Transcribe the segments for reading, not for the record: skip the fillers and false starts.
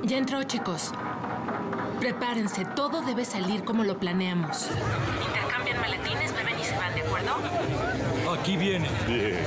Ya entró, chicos. Prepárense, todo debe salir como lo planeamos. Intercambian maletines, beben y se van, ¿de acuerdo? Aquí viene. Bien.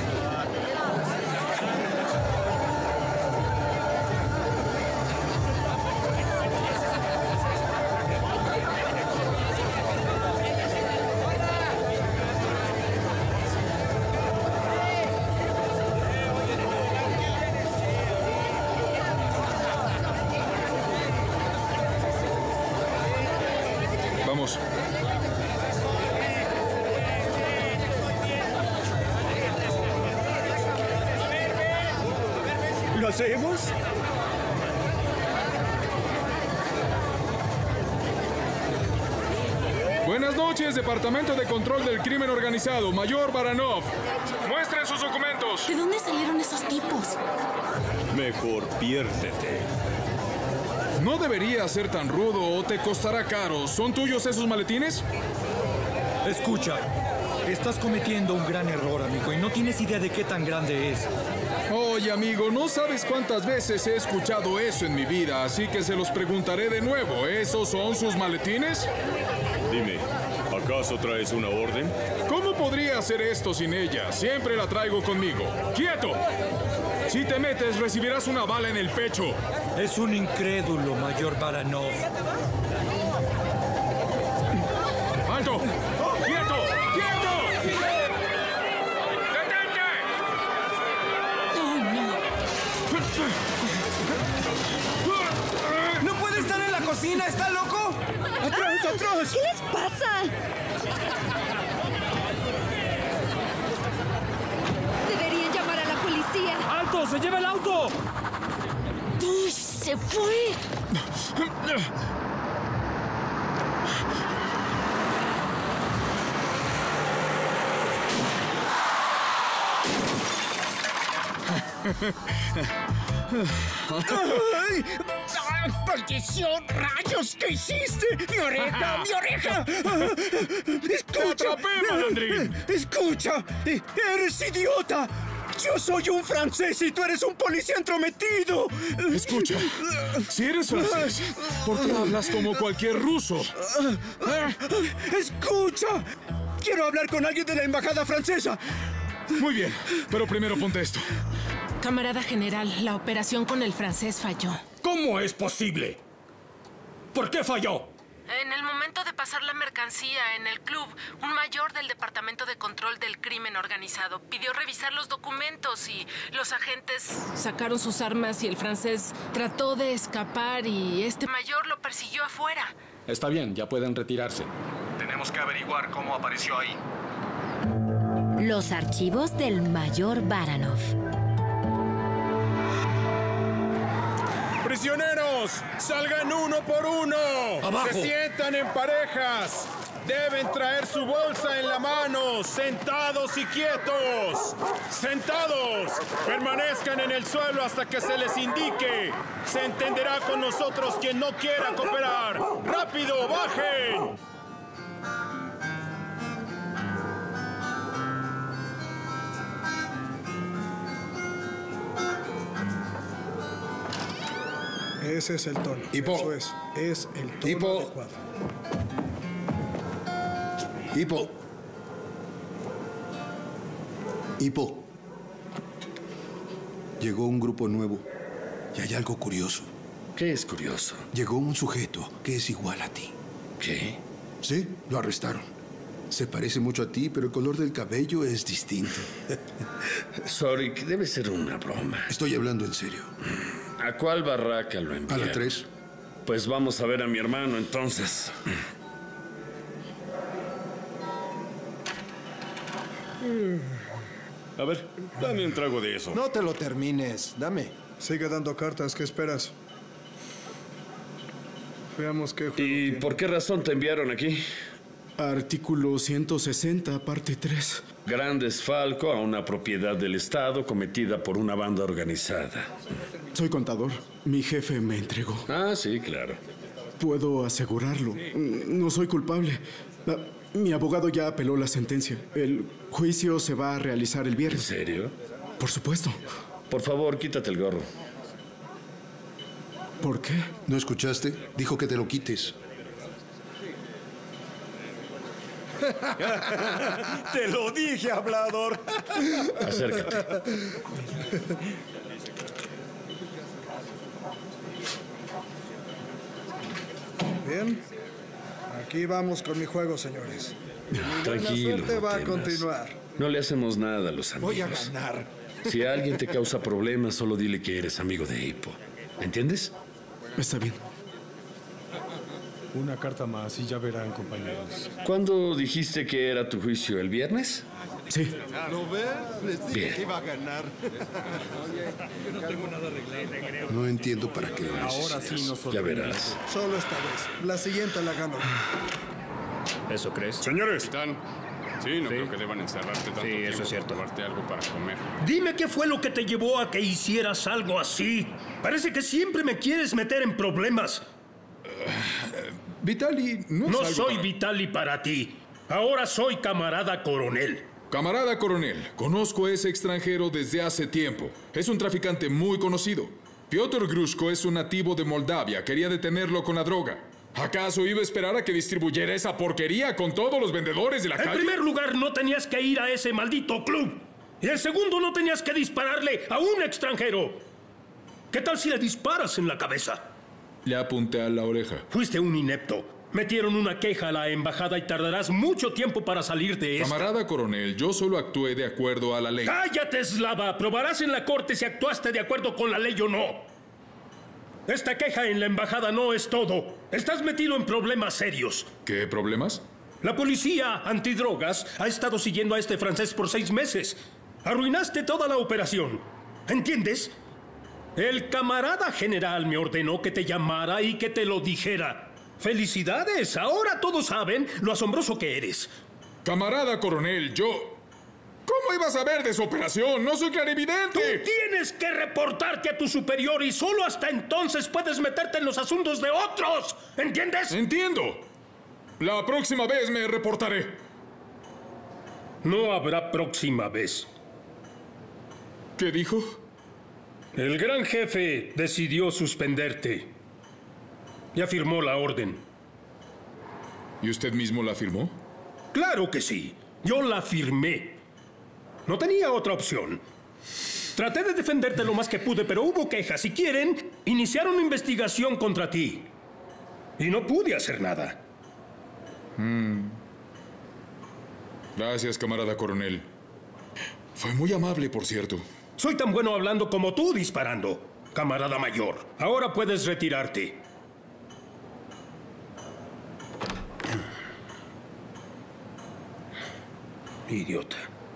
Vamos. ¿Lo hacemos? Buenas noches, Departamento de Control del Crimen Organizado. Mayor Baranov. Muestren sus documentos. ¿De dónde salieron esos tipos? Mejor piérdete. No debería ser tan rudo o te costará caro. ¿Son tuyos esos maletines? Escucha, estás cometiendo un gran error, amigo, y no tienes idea de qué tan grande es. Oye, amigo, no sabes cuántas veces he escuchado eso en mi vida, así que se los preguntaré de nuevo. ¿Esos son sus maletines? Dime, ¿acaso traes una orden? ¿Cómo podría hacer esto sin ella? Siempre la traigo conmigo. ¡Quieto! Si te metes, recibirás una bala en el pecho. Es un incrédulo, Mayor Baranov. ¡Alto! ¡Quieto! ¡Quieto! ¡Detente! ¡No puede estar en la cocina! ¿Está loco? ¡Atrás, atrás! ¿Qué les pasa? Deberían llamar a la policía. ¡Alto! ¡Se lleva el auto! ¡Uy, se fue! ¡Ay! ¡Maldición! ¡Rayos! ¿Qué hiciste? ¡Mi oreja! ¡Mi oreja! ¡Escucha! ¡Te atrapé, malandrín! ¡Escucha! ¡Eres idiota! ¡Yo soy un francés y tú eres un policía entrometido! Escucha, si eres francés, ¿por qué hablas como cualquier ruso? ¡Escucha! ¡Quiero hablar con alguien de la embajada francesa! Muy bien, pero primero ponte esto. Camarada general, la operación con el francés falló. ¿Cómo es posible? ¿Por qué falló? En el momento de pasar la mercancía en el club, un mayor del Departamento de Control del Crimen Organizado pidió revisar los documentos y los agentes sacaron sus armas y el francés trató de escapar y este mayor lo persiguió afuera. Está bien, ya pueden retirarse. Tenemos que averiguar cómo apareció ahí. Los archivos del Mayor Baranov. ¡Prisioneros! ¡Salgan uno por uno! ¡Abajo! ¡Se sientan en parejas! Deben traer su bolsa en la mano, sentados y quietos. ¡Sentados! Permanezcan en el suelo hasta que se les indique. Se entenderá con nosotros quien no quiera cooperar. ¡Rápido, bajen! Ese es el tono. Hipo. Eso es el tono Hipo. adecuado. Hipo. Hipo. Llegó un grupo nuevo y hay algo curioso. ¿Qué es curioso? Llegó un sujeto que es igual a ti. ¿Qué? Sí, lo arrestaron. Se parece mucho a ti, pero el color del cabello es distinto. Sorry, que debe ser una broma. Estoy hablando en serio. ¿A cuál barraca lo A enviaron? la 3. Pues vamos a ver a mi hermano, entonces. A ver, dame un trago de eso. No te lo termines, dame. Sigue dando cartas, ¿qué esperas? Veamos qué juego ¿Y tiene. por qué razón te enviaron aquí? Artículo 160, parte 3. Gran desfalco a una propiedad del Estado cometida por una banda organizada. Soy contador. Mi jefe me entregó. Ah, sí, claro. Puedo asegurarlo. No soy culpable. Mi abogado ya apeló la sentencia. El juicio se va a realizar el viernes. ¿En serio? Por supuesto. Por favor, quítate el gorro. ¿Por qué? ¿No escuchaste? Dijo que te lo quites. Te lo dije, hablador. Acércate. Bien. Aquí vamos con mi juego, señores. Tranquilo. La suerte va a temas. continuar. No le hacemos nada a los amigos. Voy a ganar. Si alguien te causa problemas, solo dile que eres amigo de Hippo. ¿Entiendes? Está bien. Una carta más y ya verán, compañeros. ¿Cuándo dijiste que era tu juicio? ¿El viernes? Sí. ¿Lo ves? Les dije Bien. que iba a ganar. Yo no tengo nada arreglado. No entiendo para qué lo Ahora necesitas. sí nos Ya verás. Solo esta vez. La siguiente la gano. ¿Eso crees? Señores, ¿Están? Sí, no creo que deban encerrarte tanto tiempo. eso es cierto. Para probarte algo para comer. Dime qué fue lo que te llevó a que hicieras algo así. Parece que siempre me quieres meter en problemas. Vitali, no soy Vitali para ti. Ahora soy camarada coronel. Camarada coronel, conozco a ese extranjero desde hace tiempo. Es un traficante muy conocido. Piotr Grushko es un nativo de Moldavia. Quería detenerlo con la droga. ¿Acaso iba a esperar a que distribuyera esa porquería con todos los vendedores de la calle? En primer lugar, no tenías que ir a ese maldito club. Y en segundo, no tenías que dispararle a un extranjero. ¿Qué tal si le disparas en la cabeza? Le apunté a la oreja. Fuiste un inepto. Metieron una queja a la embajada y tardarás mucho tiempo para salir de esta. Camarada coronel, yo solo actué de acuerdo a la ley. ¡Cállate, Slava! Probarás en la corte si actuaste de acuerdo con la ley o no. Esta queja en la embajada no es todo. Estás metido en problemas serios. ¿Qué problemas? La policía antidrogas ha estado siguiendo a este francés por 6 meses. Arruinaste toda la operación. ¿Entiendes? El camarada general me ordenó que te llamara y que te lo dijera. ¡Felicidades! Ahora todos saben lo asombroso que eres. Camarada coronel, yo... ¿Cómo ibas a saber de su operación? ¡No soy clarividente! Tú tienes que reportarte a tu superior y solo hasta entonces puedes meterte en los asuntos de otros. ¿Entiendes? Entiendo. La próxima vez me reportaré. No habrá próxima vez. ¿Qué dijo? El gran jefe decidió suspenderte. Ya firmó la orden. ¿Y usted mismo la firmó? Claro que sí. Yo la firmé. No tenía otra opción. Traté de defenderte lo más que pude, pero hubo quejas. Si quieren, iniciar una investigación contra ti. Y no pude hacer nada. Gracias, camarada coronel. Fue muy amable, por cierto. Soy tan bueno hablando como tú disparando, camarada mayor. Ahora puedes retirarte. Idiota.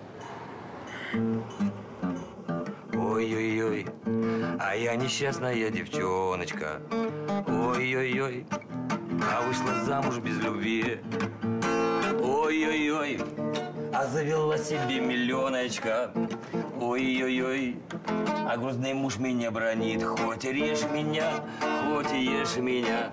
Ой-ой-ой, а я несчастная девчоночка. Ой-ой-ой, а вышла замуж без любви. Ой-ой-ой, а завела себе миллионочка. Ой-ой-ой, а грустный муж меня бронит. Хоть и режь меня, хоть и ешь меня.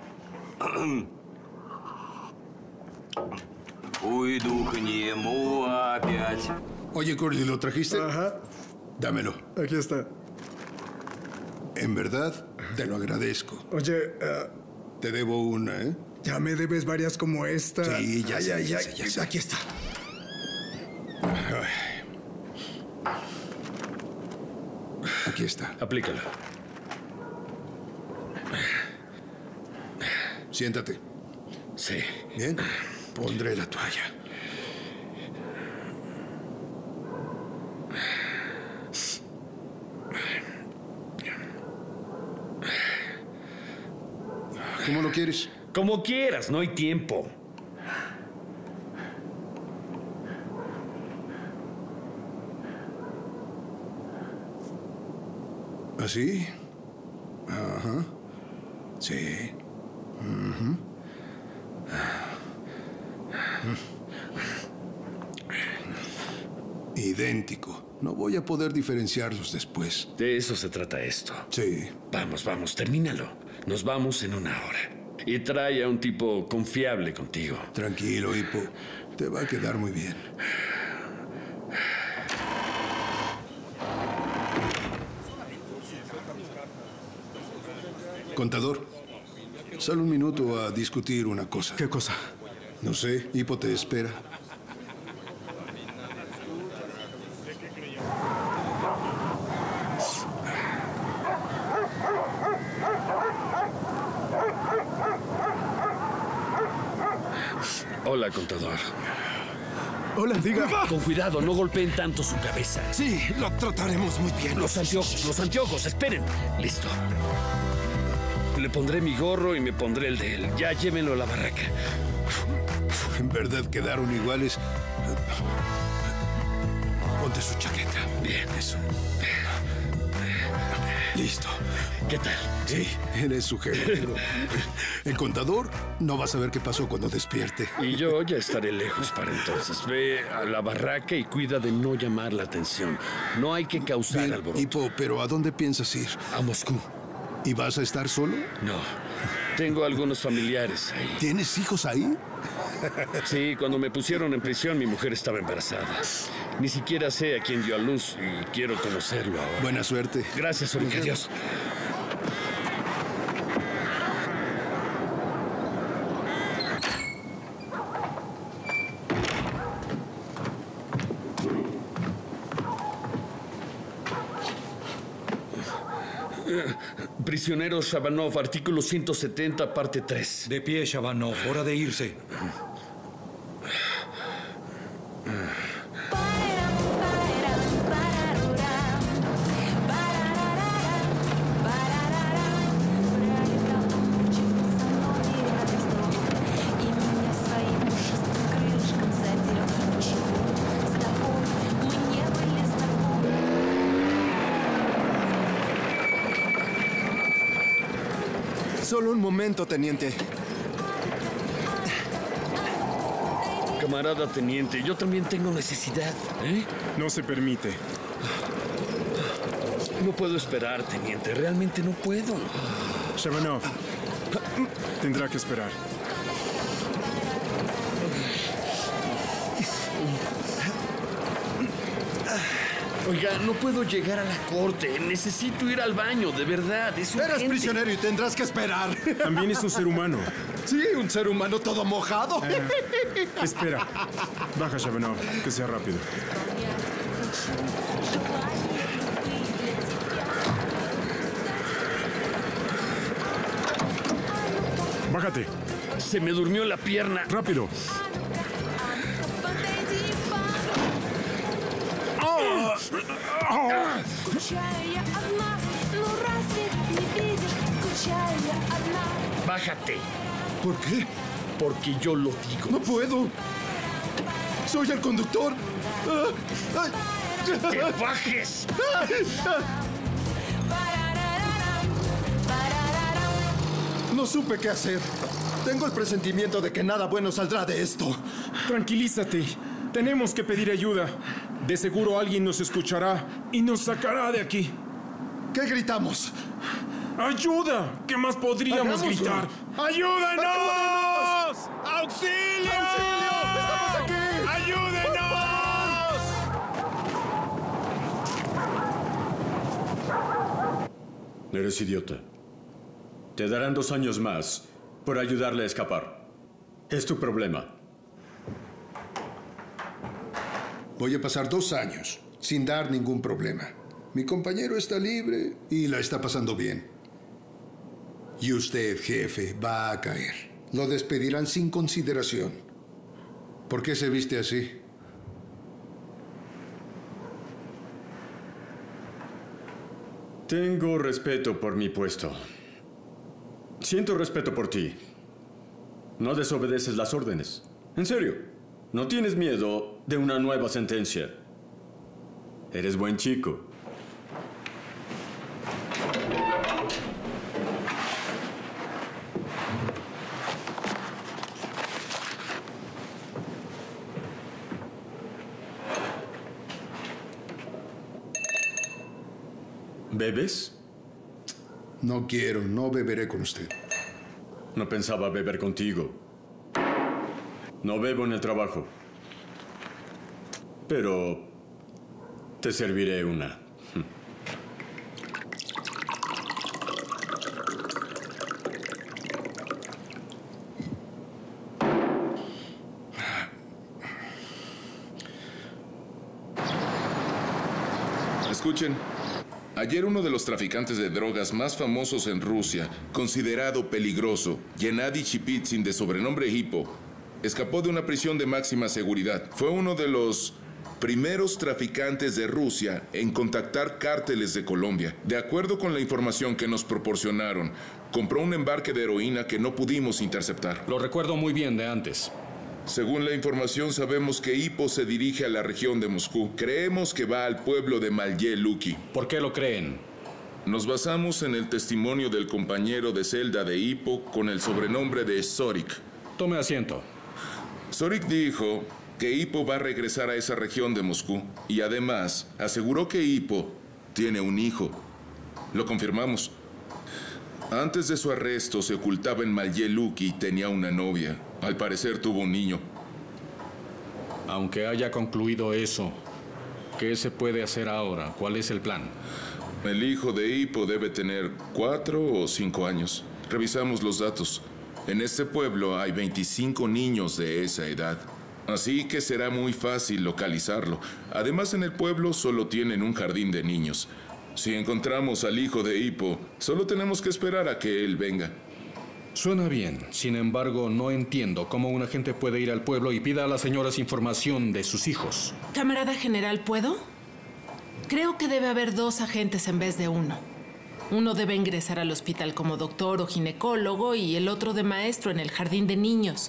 Уйду к нему опять. Oye, Curly, ¿lo trajiste? Ajá. Dámelo. Aquí está. En verdad, te lo agradezco. Oye, te debo una, ¿eh? Ya me debes varias como esta. Sí, ya sé, ya ya sé. Aquí está. Aquí está. Aplícala. Siéntate. Sí. Bien. Pondré la toalla. ¿Cómo lo quieres? Como quieras, no hay tiempo. ¿Así? Ajá. Sí. Ujú. Idéntico. No voy a poder diferenciarlos después. De eso se trata esto. Sí. Vamos, vamos, termínalo. Nos vamos en 1 hora. Y trae a un tipo confiable contigo. Tranquilo, Hippo. Te va a quedar muy bien. Contador, sal un minuto a discutir una cosa. ¿Qué cosa? No sé, Hippo te espera. Hola, contador. Hola, diga. Con cuidado, no golpeen tanto su cabeza. Sí, lo trataremos muy bien. Los anteojos, esperen. Listo. Le pondré mi gorro y me pondré el de él. Ya llévenlo a la barraca. En verdad quedaron iguales. Ponte su chaqueta. Bien, eso. Listo. ¿Qué tal? Sí, eres su jefe. El contador no va a saber qué pasó cuando despierte. Y yo ya estaré lejos para entonces. Ve a la barraca y cuida de no llamar la atención. No hay que causar Bien, alboroto. Hippo, pero ¿a dónde piensas ir? A Moscú. ¿Y vas a estar solo? No. Tengo algunos familiares ahí. ¿Tienes hijos ahí? Sí, cuando me pusieron en prisión, mi mujer estaba embarazada. Ni siquiera sé a quién dio a luz y quiero conocerlo ahora. Buena suerte. Gracias, Orica. Adiós. Prisionero Shabanov, artículo 170, parte 3. De pie, Shabanov. Hora de irse. Solo un momento, teniente. Camarada teniente, yo también tengo necesidad, ¿eh? No se permite. No puedo esperar, teniente. Realmente no puedo. Shabanov, tendrá que esperar. Oiga, no puedo llegar a la corte. Necesito ir al baño, de verdad. Es urgente. Eres prisionero y tendrás que esperar. También es un ser humano. Sí, un ser humano todo mojado. Espera. Baja, Shabanov. Que sea rápido. Bájate. Se me durmió la pierna. Rápido. Bájate. ¿Por qué? Porque yo lo digo. No puedo. Soy el conductor. ¡Que te bajes! No supe qué hacer. Tengo el presentimiento de que nada bueno saldrá de esto. Tranquilízate. Tenemos que pedir ayuda. De seguro alguien nos escuchará y nos sacará de aquí. ¿Qué gritamos? ¡Ayuda! ¿Qué más podríamos ¡Hagámoslo! gritar? ¡Ayúdenos! ¡Auxilio! ¡Auxilio! ¡Estamos aquí! ¡Ayúdenos! Eres idiota. Te darán 2 años más por ayudarle a escapar. Es tu problema. Voy a pasar 2 años sin dar ningún problema. Mi compañero está libre y la está pasando bien. Y usted, jefe, va a caer. Lo despedirán sin consideración. ¿Por qué se viste así? Tengo respeto por mi puesto. Siento respeto por ti. No desobedeces las órdenes. En serio, no tienes miedo de una nueva sentencia. Eres buen chico. ¿Bebes? No quiero, no beberé con usted. No pensaba beber contigo. No bebo en el trabajo. Pero te serviré una. Escuchen. Ayer uno de los traficantes de drogas más famosos en Rusia, considerado peligroso, Gennady Chipitsin, de sobrenombre Hippo, escapó de una prisión de máxima seguridad. Fue uno de los primeros traficantes de Rusia en contactar cárteles de Colombia. De acuerdo con la información que nos proporcionaron, compró un embarque de heroína que no pudimos interceptar. Lo recuerdo muy bien de antes. Según la información, sabemos que Hippo se dirige a la región de Moscú. Creemos que va al pueblo de Malye Luki. ¿Por qué lo creen? Nos basamos en el testimonio del compañero de celda de Hippo con el sobrenombre de Zorik. Tome asiento. Zorik dijo que Hippo va a regresar a esa región de Moscú y además aseguró que Hippo tiene un hijo. Lo confirmamos. Antes de su arresto se ocultaba en Malye Luki y tenía una novia. Al parecer tuvo un niño. Aunque haya concluido eso, ¿qué se puede hacer ahora? ¿Cuál es el plan? El hijo de Hippo debe tener 4 o 5 años. Revisamos los datos. En este pueblo hay 25 niños de esa edad. Así que será muy fácil localizarlo. Además, en el pueblo solo tienen un jardín de niños. Si encontramos al hijo de Hippo, solo tenemos que esperar a que él venga. Suena bien. Sin embargo, no entiendo cómo un agente puede ir al pueblo y pida a las señoras información de sus hijos. Camarada general, ¿puedo? Creo que debe haber 2 agentes en vez de 1. Uno debe ingresar al hospital como doctor o ginecólogo y el otro de maestro en el jardín de niños.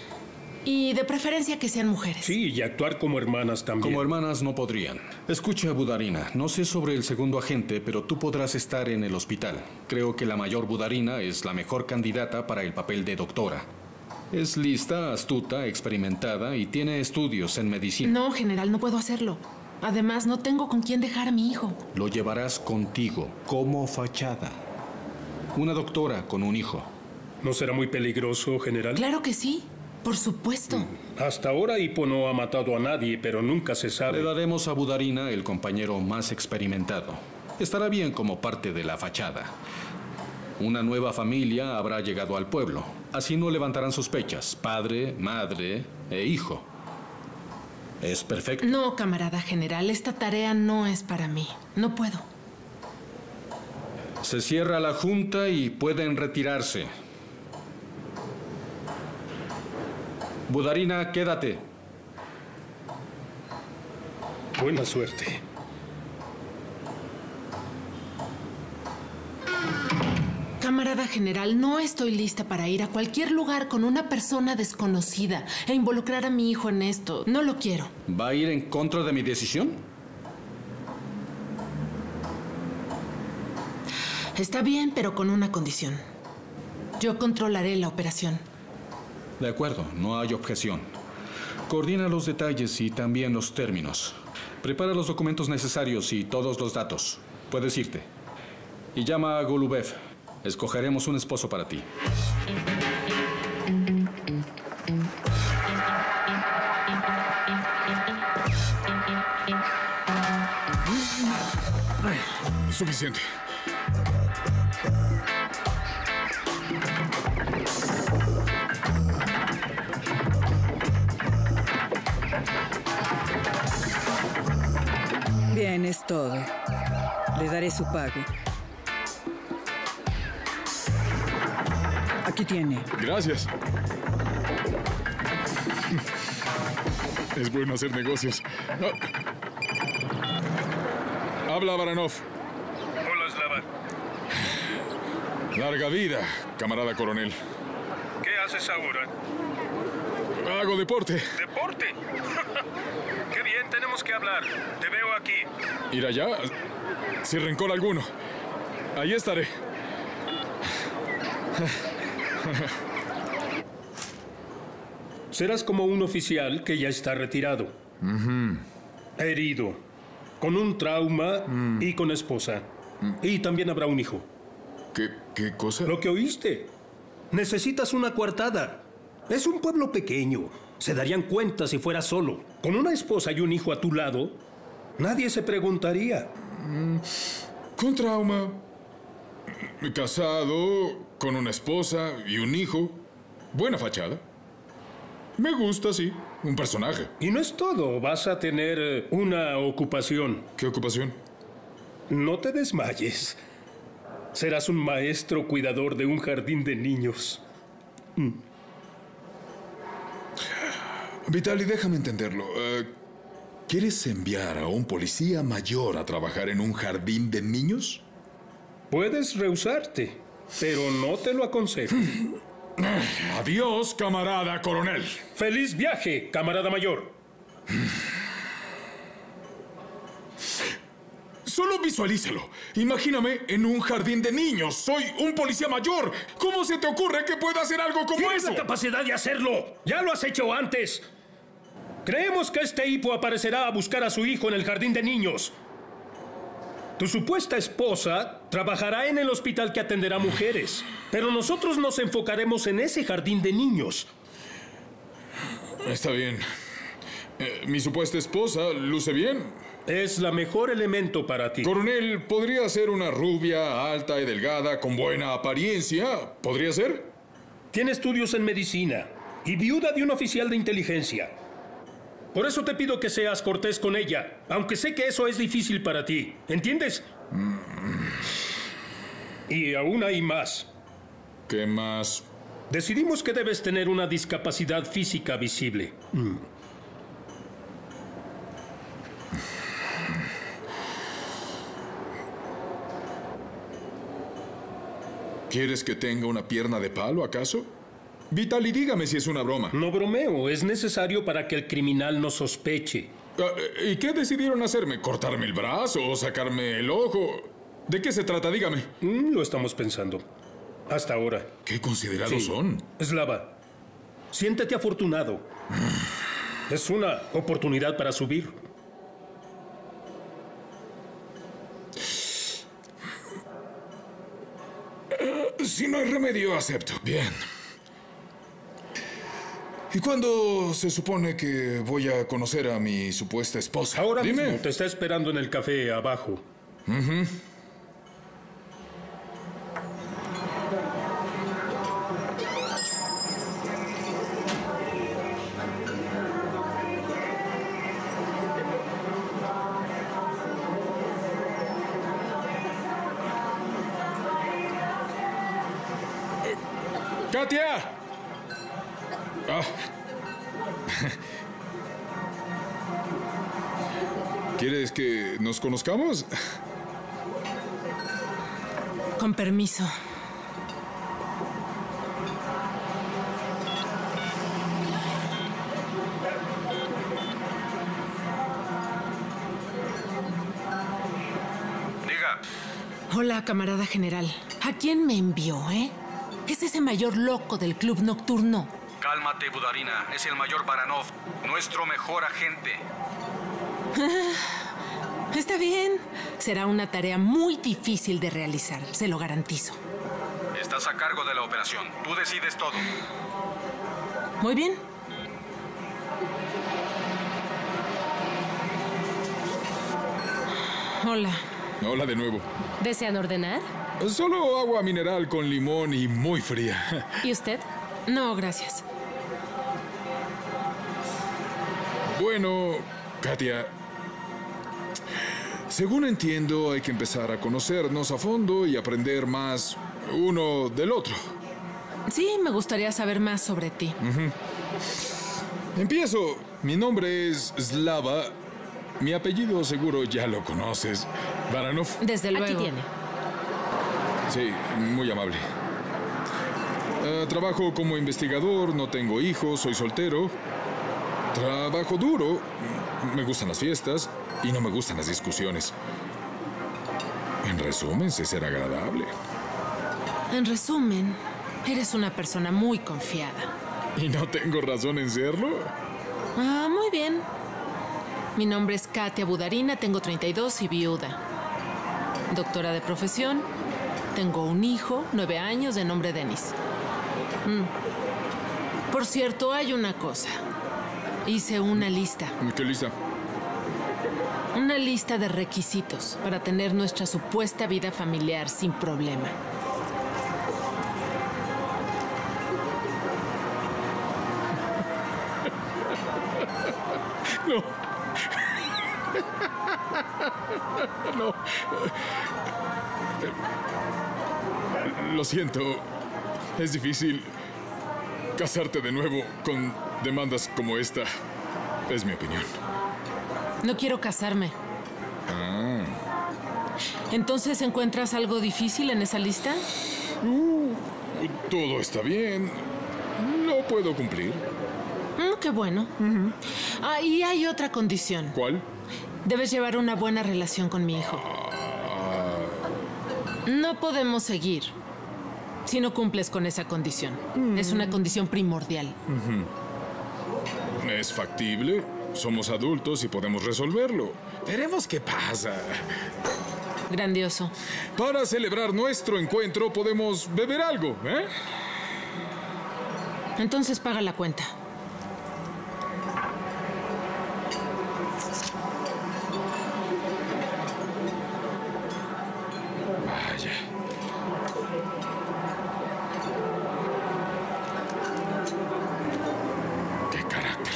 Y de preferencia que sean mujeres. Sí, y actuar como hermanas también. Como hermanas no podrían. Escucha, Budarina, no sé sobre el segundo agente, pero tú podrás estar en el hospital. Creo que la mayor Budarina es la mejor candidata para el papel de doctora. Es lista, astuta, experimentada y tiene estudios en medicina. No, general, no puedo hacerlo. Además, no tengo con quién dejar a mi hijo. Lo llevarás contigo, como fachada. Una doctora con un hijo. ¿No será muy peligroso, general? Claro que sí. Por supuesto. Hasta ahora Hippo no ha matado a nadie, pero nunca se sabe. Le daremos a Budarina el compañero más experimentado. Estará bien como parte de la fachada. Una nueva familia habrá llegado al pueblo. Así no levantarán sospechas. Padre, madre e hijo. ¿Es perfecto? No, camarada general. Esta tarea no es para mí. No puedo. Se cierra la junta y pueden retirarse. Budarina, quédate. Buena suerte. Camarada general, no estoy lista para ir a cualquier lugar con una persona desconocida e involucrar a mi hijo en esto. No lo quiero. ¿Va a ir en contra de mi decisión? Está bien, pero con una condición. Yo controlaré la operación. De acuerdo, no hay objeción. Coordina los detalles y también los términos. Prepara los documentos necesarios y todos los datos. Puedes irte. Y llama a Golubev. Escogeremos un esposo para ti. Suficiente. Bien, es todo. Le daré su pago. Aquí tiene. Gracias. Es bueno hacer negocios. Habla Baranov. Hola, Slavan. Larga vida, camarada coronel. ¿Qué haces ahora? Hago deporte. ¿Deporte? Qué bien, tenemos que hablar. Te veo aquí. ¿Ir allá? Sin rencor alguno. Ahí estaré. Serás como un oficial que ya está retirado. Herido. Con un trauma y con esposa. Y también habrá un hijo. ¿Qué cosa? Lo que oíste. Necesitas una coartada. Es un pueblo pequeño. Se darían cuenta si fueras solo. Con una esposa y un hijo a tu lado, nadie se preguntaría. Con trauma. Casado, con una esposa y un hijo. Buena fachada. Me gusta, sí. Un personaje. Y no es todo. Vas a tener una ocupación. ¿Qué ocupación? No te desmayes. Serás un maestro cuidador de un jardín de niños. Vitali, déjame entenderlo. ¿Quieres enviar a un policía mayor a trabajar en un jardín de niños? Puedes rehusarte, pero no te lo aconsejo. Adiós, camarada coronel. ¡Feliz viaje, camarada mayor! Solo visualízalo. Imagíname en un jardín de niños. Soy un policía mayor. ¿Cómo se te ocurre que pueda hacer algo como ¡Tienes eso? la capacidad de hacerlo! ¡Ya lo has hecho antes! Creemos que este hipo aparecerá a buscar a su hijo en el jardín de niños. Tu supuesta esposa trabajará en el hospital que atenderá mujeres, pero nosotros nos enfocaremos en ese jardín de niños. Está bien. Mi supuesta esposa luce bien. Es la mejor elemento para ti. Coronel, ¿podría ser una rubia, alta y delgada, con buena apariencia? ¿Podría ser? Tiene estudios en medicina y viuda de un oficial de inteligencia. Por eso te pido que seas cortés con ella, aunque sé que eso es difícil para ti. ¿Entiendes? Y aún hay más. ¿Qué más? Decidimos que debes tener una discapacidad física visible. ¿Quieres que tenga una pierna de palo, acaso? Vitali, dígame si es una broma. No bromeo, es necesario para que el criminal no sospeche. ¿Y qué decidieron hacerme? ¿Cortarme el brazo o sacarme el ojo? ¿De qué se trata? Dígame. Lo estamos pensando. Hasta ahora. ¿Qué considerados son? Slava, siéntete afortunado. Es una oportunidad para subir. Si no hay remedio, acepto. Bien. ¿Y cuándo se supone que voy a conocer a mi supuesta esposa? Ahora mismo te está esperando en el café abajo. ¡Katia! ¿Quieres que nos conozcamos? Con permiso. Diga. Hola, camarada general. ¿A quién me envió, Es ese mayor loco del club nocturno. Cálmate, Budarina. Es el mayor Baranov, nuestro mejor agente. Está bien. Será una tarea muy difícil de realizar, se lo garantizo. Estás a cargo de la operación. Tú decides todo. Muy bien. Hola. Hola de nuevo. ¿Desean ordenar? Solo agua mineral con limón y muy fría. ¿Y usted? No, gracias. Bueno, Katia, según entiendo, hay que empezar a conocernos a fondo y aprender más uno del otro. Sí, me gustaría saber más sobre ti. Empiezo. Mi nombre es Slava. Mi apellido seguro ya lo conoces. Baranov. Desde luego. Aquí tiene. Sí, muy amable. Trabajo como investigador, no tengo hijos, soy soltero. Trabajo duro, me gustan las fiestas y no me gustan las discusiones. En resumen, sé ser agradable. En resumen, eres una persona muy confiada. ¿Y no tengo razón en serlo? Muy bien. Mi nombre es Katia Budarina, tengo 32 y viuda. Doctora de profesión, tengo un hijo, 9 años, de nombre Denis. Por cierto, hay una cosa. Hice una lista. ¿Qué lista? Una lista de requisitos para tener nuestra supuesta vida familiar sin problema. No. No. Lo siento. Es difícil casarte de nuevo con demandas como esta. Es mi opinión. No quiero casarme. Ah. ¿Entonces encuentras algo difícil en esa lista? Todo está bien. Lo puedo cumplir. Qué bueno. Y hay otra condición. ¿Cuál? Debes llevar una buena relación con mi hijo. No podemos seguir si no cumples con esa condición. Es una condición primordial. ¿Es factible? Somos adultos y podemos resolverlo. Veremos qué pasa. Grandioso. Para celebrar nuestro encuentro podemos beber algo, ¿eh? Entonces paga la cuenta. Vaya. Qué carácter.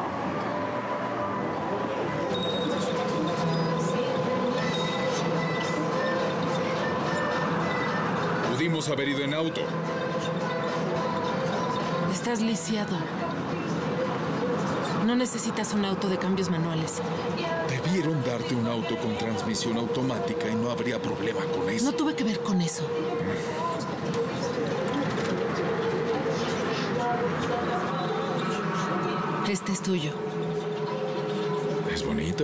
Pudimos haber ido en auto. Estás lisiado. No necesitas un auto de cambios manuales. Debieron darte un auto con transmisión automática y no habría problema con eso. No tuve que ver con eso. Este es tuyo. Es bonito.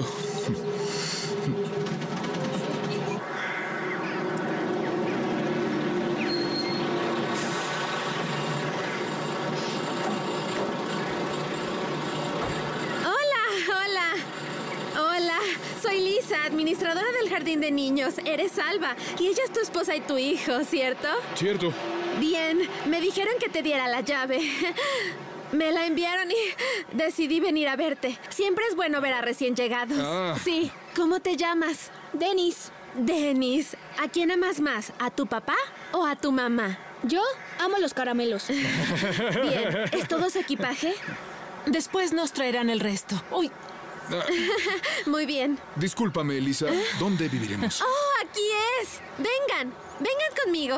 Soy Lisa, administradora del jardín de niños. Eres Alba y ella es tu esposa y tu hijo, ¿cierto? Cierto. Bien, me dijeron que te diera la llave. Me la enviaron y decidí venir a verte. Siempre es bueno ver a recién llegados. Sí. ¿Cómo te llamas? Denis. Denis. ¿A quién amas más? ¿A tu papá o a tu mamá? Yo amo los caramelos. Bien. ¿Es todo su equipaje? Después nos traerán el resto. ¡Uy! Muy bien. Discúlpame, Elisa. ¿Dónde viviremos? ¡Oh, aquí es! Vengan conmigo.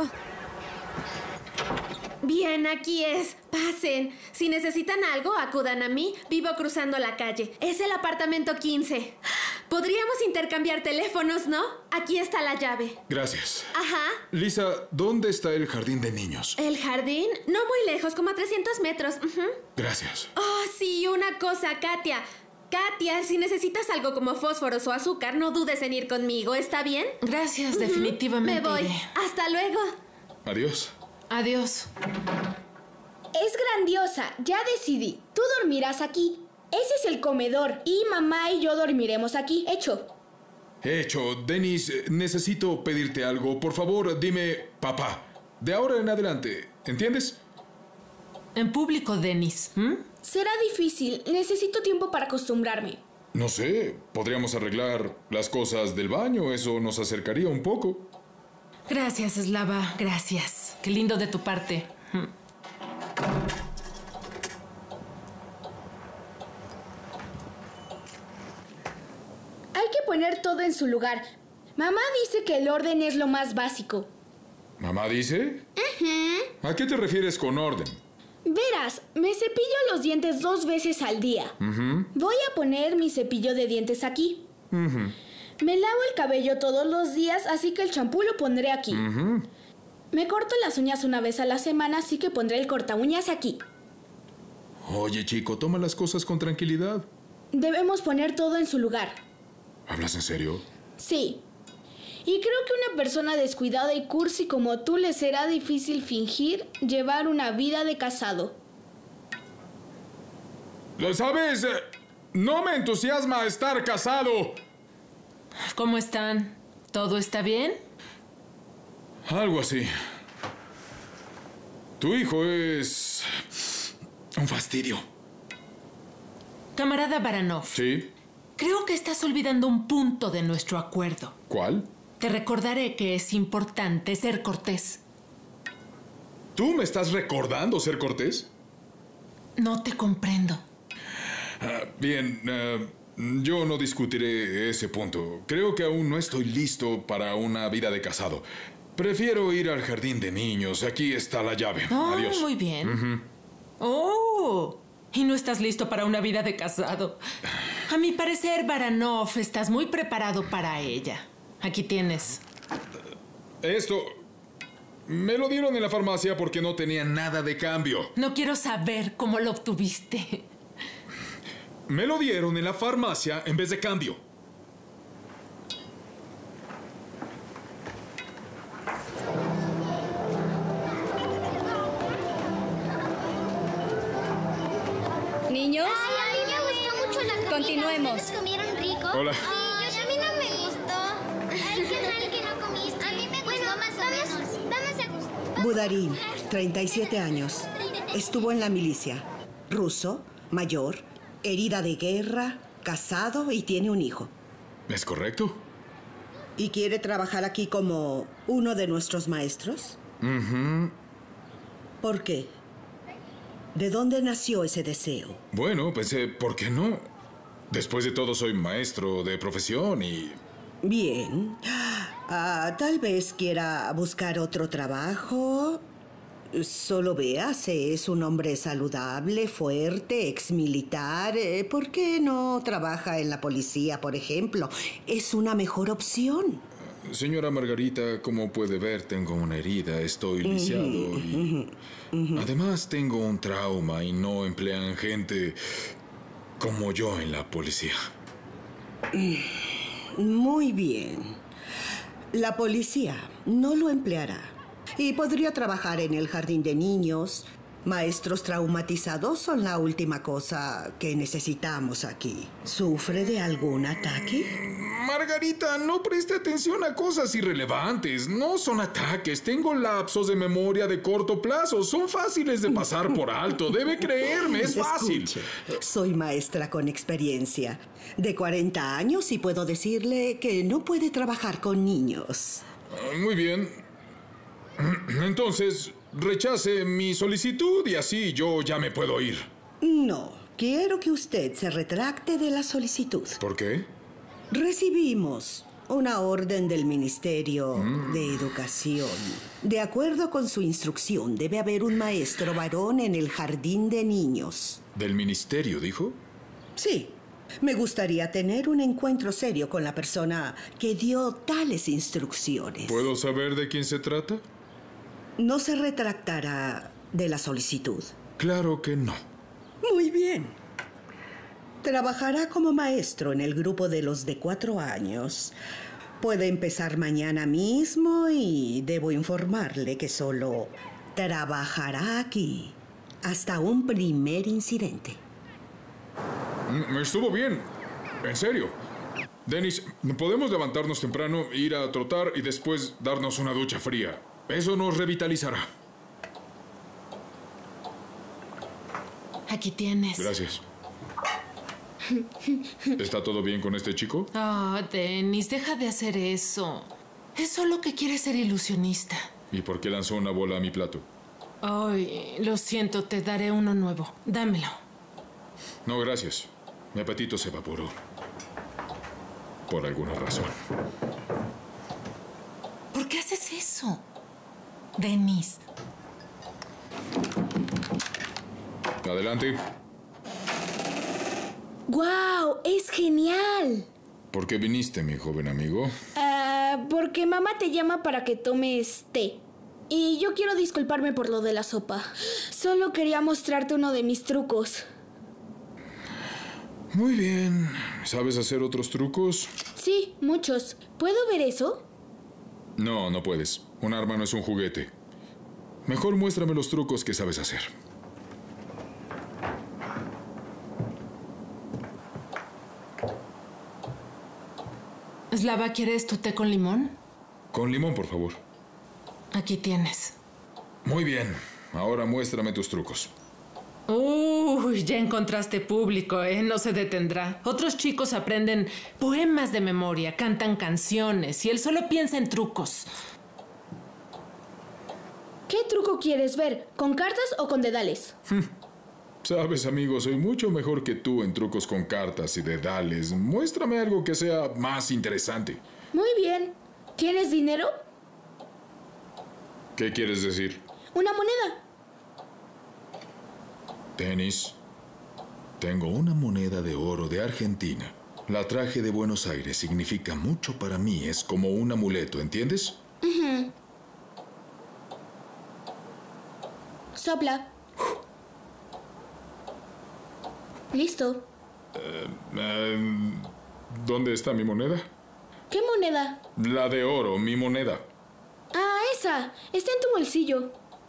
Bien, aquí es. Pasen. Si necesitan algo, acudan a mí. Vivo cruzando la calle. Es el apartamento 15. Podríamos intercambiar teléfonos, ¿no? Aquí está la llave. Gracias. Ajá. Lisa, ¿dónde está el jardín de niños? ¿El jardín? No muy lejos, como a 300 metros. Gracias. Oh, sí, una cosa, Katia. Katia, si necesitas algo como fósforos o azúcar, no dudes en ir conmigo, ¿está bien? Gracias, definitivamente. Me voy. Iré. Hasta luego. Adiós. Adiós. Es grandiosa, ya decidí. Tú dormirás aquí. Ese es el comedor y mamá y yo dormiremos aquí. Hecho. Hecho. Denis, necesito pedirte algo. Por favor, dime papá. De ahora en adelante, ¿entiendes? En público, Denis. Será difícil. Necesito tiempo para acostumbrarme. No sé. Podríamos arreglar las cosas del baño. Eso nos acercaría un poco. Gracias, Slava. Gracias. Qué lindo de tu parte. Hay que poner todo en su lugar. Mamá dice que el orden es lo más básico. ¿Mamá dice? ¿A qué te refieres con orden? Verás, me cepillo los dientes 2 veces al día. Voy a poner mi cepillo de dientes aquí. Me lavo el cabello todos los días, así que el champú lo pondré aquí. Me corto las uñas una vez a la semana, así que pondré el corta uñas aquí. Oye, chico, toma las cosas con tranquilidad. Debemos poner todo en su lugar. ¿Hablas en serio? Sí. Y creo que una persona descuidada y cursi como tú le será difícil fingir llevar una vida de casado. ¿Lo sabes? No me entusiasma estar casado. ¿Cómo están? ¿Todo está bien? Algo así. Tu hijo es un fastidio. Camarada Baranov. ¿Sí? Creo que estás olvidando un punto de nuestro acuerdo. ¿Cuál? Te recordaré que es importante ser cortés. ¿Tú me estás recordando ser cortés? No te comprendo. Bien, Yo no discutiré ese punto. Creo que aún no estoy listo para una vida de casado. Prefiero ir al jardín de niños. Aquí está la llave. Oh, Adiós. Muy bien. Ujú. Oh, y no estás listo para una vida de casado. A mi parecer, Baranov, estás muy preparado para ella. Aquí tienes. Esto... me lo dieron en la farmacia porque no tenía nada de cambio. No quiero saber cómo lo obtuviste. Me lo dieron en la farmacia en vez de cambio. ¿Niños? Ay, a mí me gustó mucho la comida. Continuemos. ¿Ustedes comieron rico? Hola. Sí, a mí no me gustó. Ay, qué mal que no comiste. A mí me gustó más o menos. Vamos a gustar. Budarín, 37 años. Estuvo en la milicia. Ruso, mayor, herida de guerra, casado y tiene un hijo. ¿Es correcto? ¿Y quiere trabajar aquí como uno de nuestros maestros? ¿Por qué? ¿De dónde nació ese deseo? Bueno, pensé, ¿por qué no? Después de todo, soy maestro de profesión y... Bien. Tal vez quiera buscar otro trabajo. Solo véase, es un hombre saludable, fuerte, exmilitar. ¿Por qué no trabaja en la policía, por ejemplo? Es una mejor opción. Señora Margarita, como puede ver, tengo una herida, estoy lisiado y... Además, tengo un trauma y no emplean gente como yo en la policía. Muy bien. La policía no lo empleará. Y podría trabajar en el jardín de niños. Maestros traumatizados son la última cosa que necesitamos aquí. ¿Sufre de algún ataque? Margarita, no preste atención a cosas irrelevantes. No son ataques. Tengo lapsos de memoria de corto plazo. Son fáciles de pasar por alto. Debe creerme, es fácil. Escuche, soy maestra con experiencia. De 40 años y puedo decirle que no puede trabajar con niños. Muy bien. Entonces, rechace mi solicitud y así yo ya me puedo ir. No, quiero que usted se retracte de la solicitud. ¿Por qué? Recibimos una orden del Ministerio de Educación. De acuerdo con su instrucción, debe haber un maestro varón en el jardín de niños. ¿Del ministerio, dijo? Sí. Me gustaría tener un encuentro serio con la persona que dio tales instrucciones. ¿Puedo saber de quién se trata? ¿No se retractará de la solicitud? Claro que no. Muy bien. Trabajará como maestro en el grupo de los de 4 años. Puede empezar mañana mismo y debo informarle que solo trabajará aquí hasta un primer incidente. Estuvo bien. En serio. Dennis, podemos levantarnos temprano, ir a trotar y después darnos una ducha fría. Eso nos revitalizará. Aquí tienes. Gracias. ¿Está todo bien con este chico? Oh, Dennis, deja de hacer eso. Es solo que quiere ser ilusionista. ¿Y por qué lanzó una bola a mi plato? Ay, lo siento, te daré uno nuevo. Dámelo. No, gracias. Mi apetito se evaporó. Por alguna razón. ¿Por qué haces eso? Dennis. Adelante. ¡Guau! ¡Es genial! ¿Por qué viniste, mi joven amigo? Porque mamá te llama para que tomes té. Y yo quiero disculparme por lo de la sopa. Solo quería mostrarte uno de mis trucos. Muy bien. ¿Sabes hacer otros trucos? Sí, muchos. ¿Puedo ver eso? No, no puedes. Un arma no es un juguete. Mejor muéstrame los trucos que sabes hacer. Slava, ¿quieres tu té con limón? Con limón, por favor. Aquí tienes. Muy bien. Ahora muéstrame tus trucos. Uy, ya encontraste público, ¿eh? No se detendrá. Otros chicos aprenden poemas de memoria, cantan canciones y él solo piensa en trucos. ¿Qué truco quieres ver? ¿Con cartas o con dedales? Sabes, amigo, soy mucho mejor que tú en trucos con cartas y dedales. Muéstrame algo que sea más interesante. Muy bien. ¿Tienes dinero? ¿Qué quieres decir? Una moneda. Dennis, tengo una moneda de oro de Argentina. La traje de Buenos Aires. Significa mucho para mí. Es como un amuleto, ¿entiendes? Sopla. Listo. ¿Dónde está mi moneda? ¿Qué moneda? La de oro, mi moneda. Ah, esa. Está en tu bolsillo.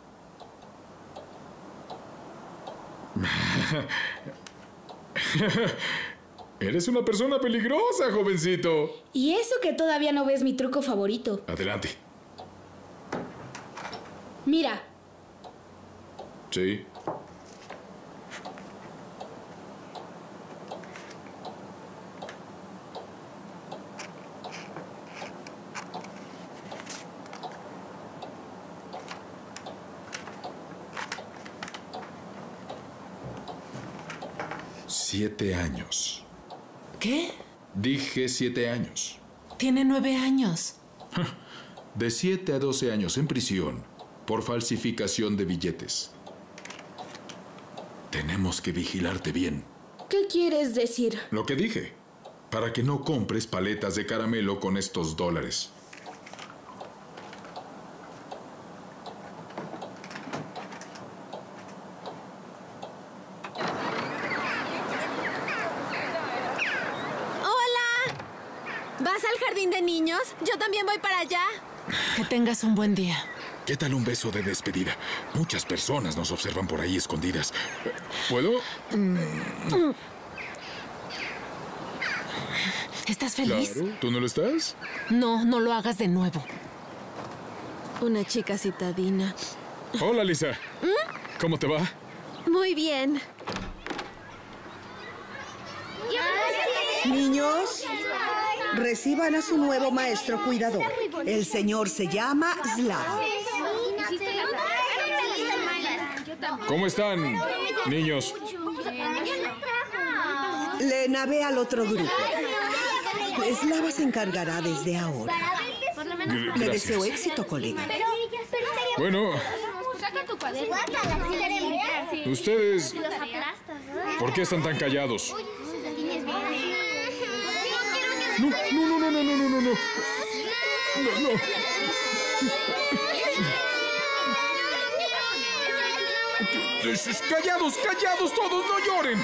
Eres una persona peligrosa, jovencito. Y eso que todavía no ves mi truco favorito. Adelante. Mira. Sí. Siete años. ¿Qué? Dije 7 años. Tiene 9 años. De 7 a 12 años en prisión por falsificación de billetes. Tenemos que vigilarte bien. ¿Qué quieres decir? Lo que dije. Para que no compres paletas de caramelo con estos dólares. ¿Vas al jardín de niños? Yo también voy para allá. Que tengas un buen día. ¿Qué tal un beso de despedida? Muchas personas nos observan por ahí escondidas. ¿Puedo? ¿Estás feliz? Claro. ¿Tú no lo estás? No, no lo hagas de nuevo. Una chica citadina. Hola, Lisa. ¿Cómo te va? Muy bien. Niños, reciban a su nuevo maestro cuidador. El señor se llama Slav. ¿Cómo están, niños? Lena, ve al otro grupo. Slav se encargará desde ahora. Le deseo éxito, colega. Bueno, ustedes, ¿por qué están tan callados? No. Callados todos, no lloren.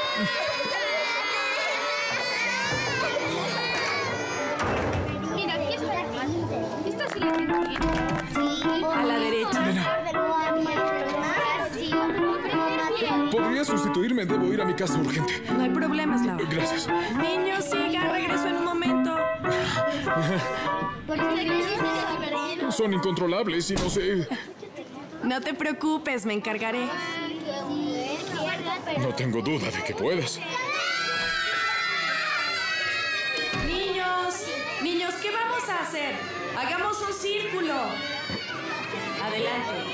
Mira, aquí está. Esta sí la tengo bien. A la derecha. ¿Podría sustituirme? Debo ir a mi casa urgente. No hay problemas, Laura. Gracias. Niños, siga. Regreso en un momento. Son incontrolables y no sé... No te preocupes, me encargaré. No tengo duda de que puedas. Niños, ¿qué vamos a hacer? Hagamos un círculo. Adelante.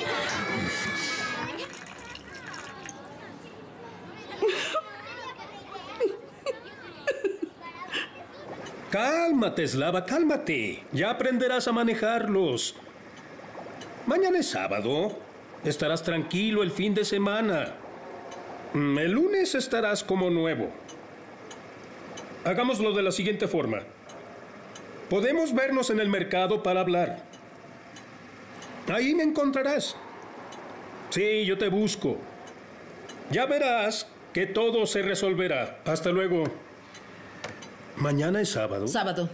Cálmate, Slava, cálmate. Ya aprenderás a manejarlos. Mañana es sábado. Estarás tranquilo el fin de semana. El lunes estarás como nuevo. Hagámoslo de la siguiente forma. Podemos vernos en el mercado para hablar. Ahí me encontrarás. Sí, yo te busco. Ya verás que todo se resolverá. Hasta luego. ¿Mañana es sábado? Sábado.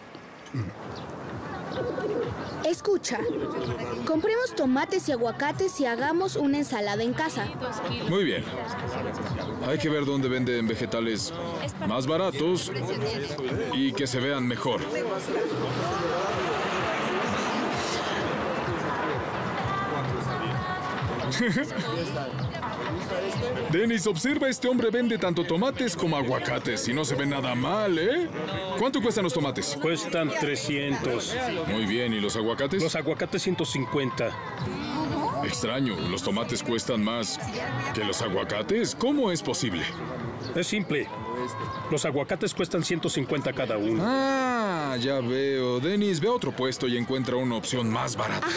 Escucha, compremos tomates y aguacates y hagamos una ensalada en casa. Muy bien. Hay que ver dónde venden vegetales más baratos y que se vean mejor. Dennis, observa, este hombre vende tanto tomates como aguacates y no se ve nada mal, ¿eh? ¿Cuánto cuestan los tomates? Cuestan 300. Muy bien, ¿y los aguacates? Los aguacates 150. Extraño, ¿los tomates cuestan más que los aguacates? ¿Cómo es posible? Es simple. Los aguacates cuestan 150 cada uno. Ah, ya veo. Dennis, ve a otro puesto y encuentra una opción más barata.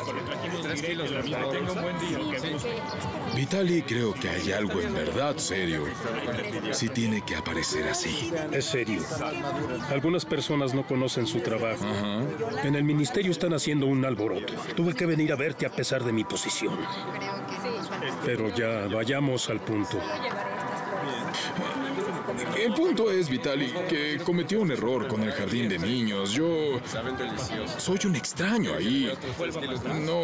Vitali, creo que hay algo en verdad serio. Sí tiene que aparecer así. Es serio. Algunas personas no conocen su trabajo. En el ministerio están haciendo un alboroto. Tuve que venir a verte a pesar de mi posición. Pero ya, vayamos al punto. El punto es, Vitali, que cometió un error con el jardín de niños. Yo soy un extraño ahí. No.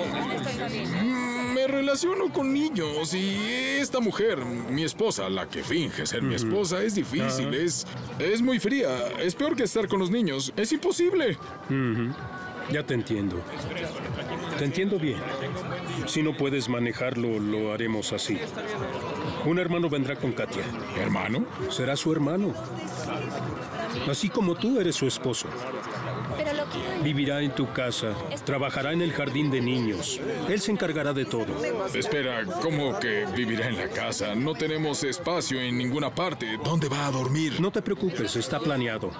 Me relaciono con niños y esta mujer, mi esposa, la que finge ser mi esposa, es difícil, es muy fría. Es peor que estar con los niños. Es imposible. Ya te entiendo. Te entiendo bien. Si no puedes manejarlo, lo haremos así. Un hermano vendrá con Katia. ¿Hermano? Será su hermano. Así como tú eres su esposo. Vivirá en tu casa, trabajará en el jardín de niños. Él se encargará de todo. Espera, ¿cómo que vivirá en la casa? No tenemos espacio en ninguna parte. ¿Dónde va a dormir? No te preocupes, está planeado.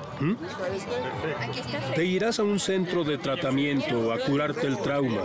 Te irás a un centro de tratamiento a curarte el trauma.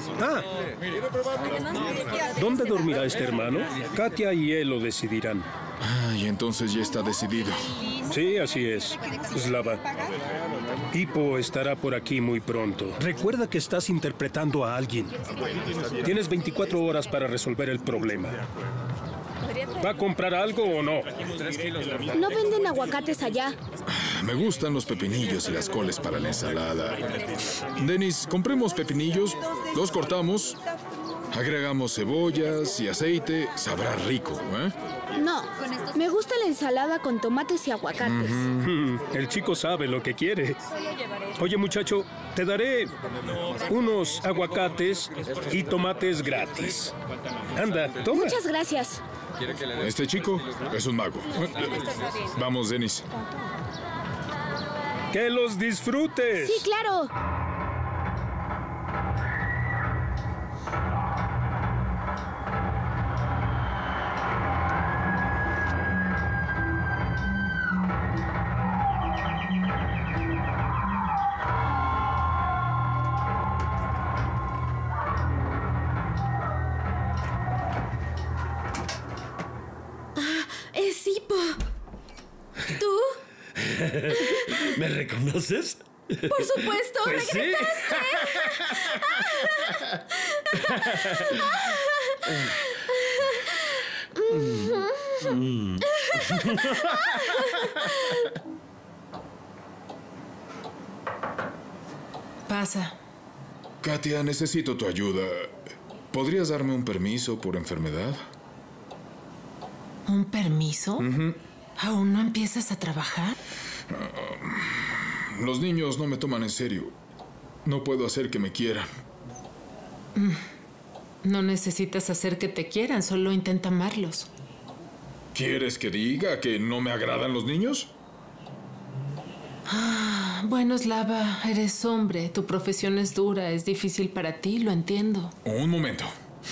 ¿Dónde dormirá este hermano? Katia y él lo decidirán. Y entonces ya está decidido. Sí, así es. Slava. Hippo estará por aquí muy pronto. Recuerda que estás interpretando a alguien. Tienes 24 horas para resolver el problema. ¿Va a comprar algo o no? No venden aguacates allá. Me gustan los pepinillos y las coles para la ensalada. Dennis, compremos pepinillos, los cortamos, agregamos cebollas y aceite. Sabrá rico, ¿eh? No, me gusta la ensalada con tomates y aguacates. El chico sabe lo que quiere. Oye, muchacho, te daré unos aguacates y tomates gratis. Anda, toma. Muchas gracias. Este chico es un mago. Vamos, Dennis. ¡Que los disfrutes! Sí, claro. Es Hippo. ¿Tú? ¿Me reconoces? Por supuesto, Pues sí. regresaste. Pasa. Katia, necesito tu ayuda. ¿Podrías darme un permiso por enfermedad? ¿Un permiso? ¿Aún no empiezas a trabajar? Los niños no me toman en serio. No puedo hacer que me quieran. No necesitas hacer que te quieran, solo intenta amarlos. ¿Quieres que diga que no me agradan los niños? Bueno, Slava, eres hombre. Tu profesión es dura, es difícil para ti, lo entiendo. Un momento.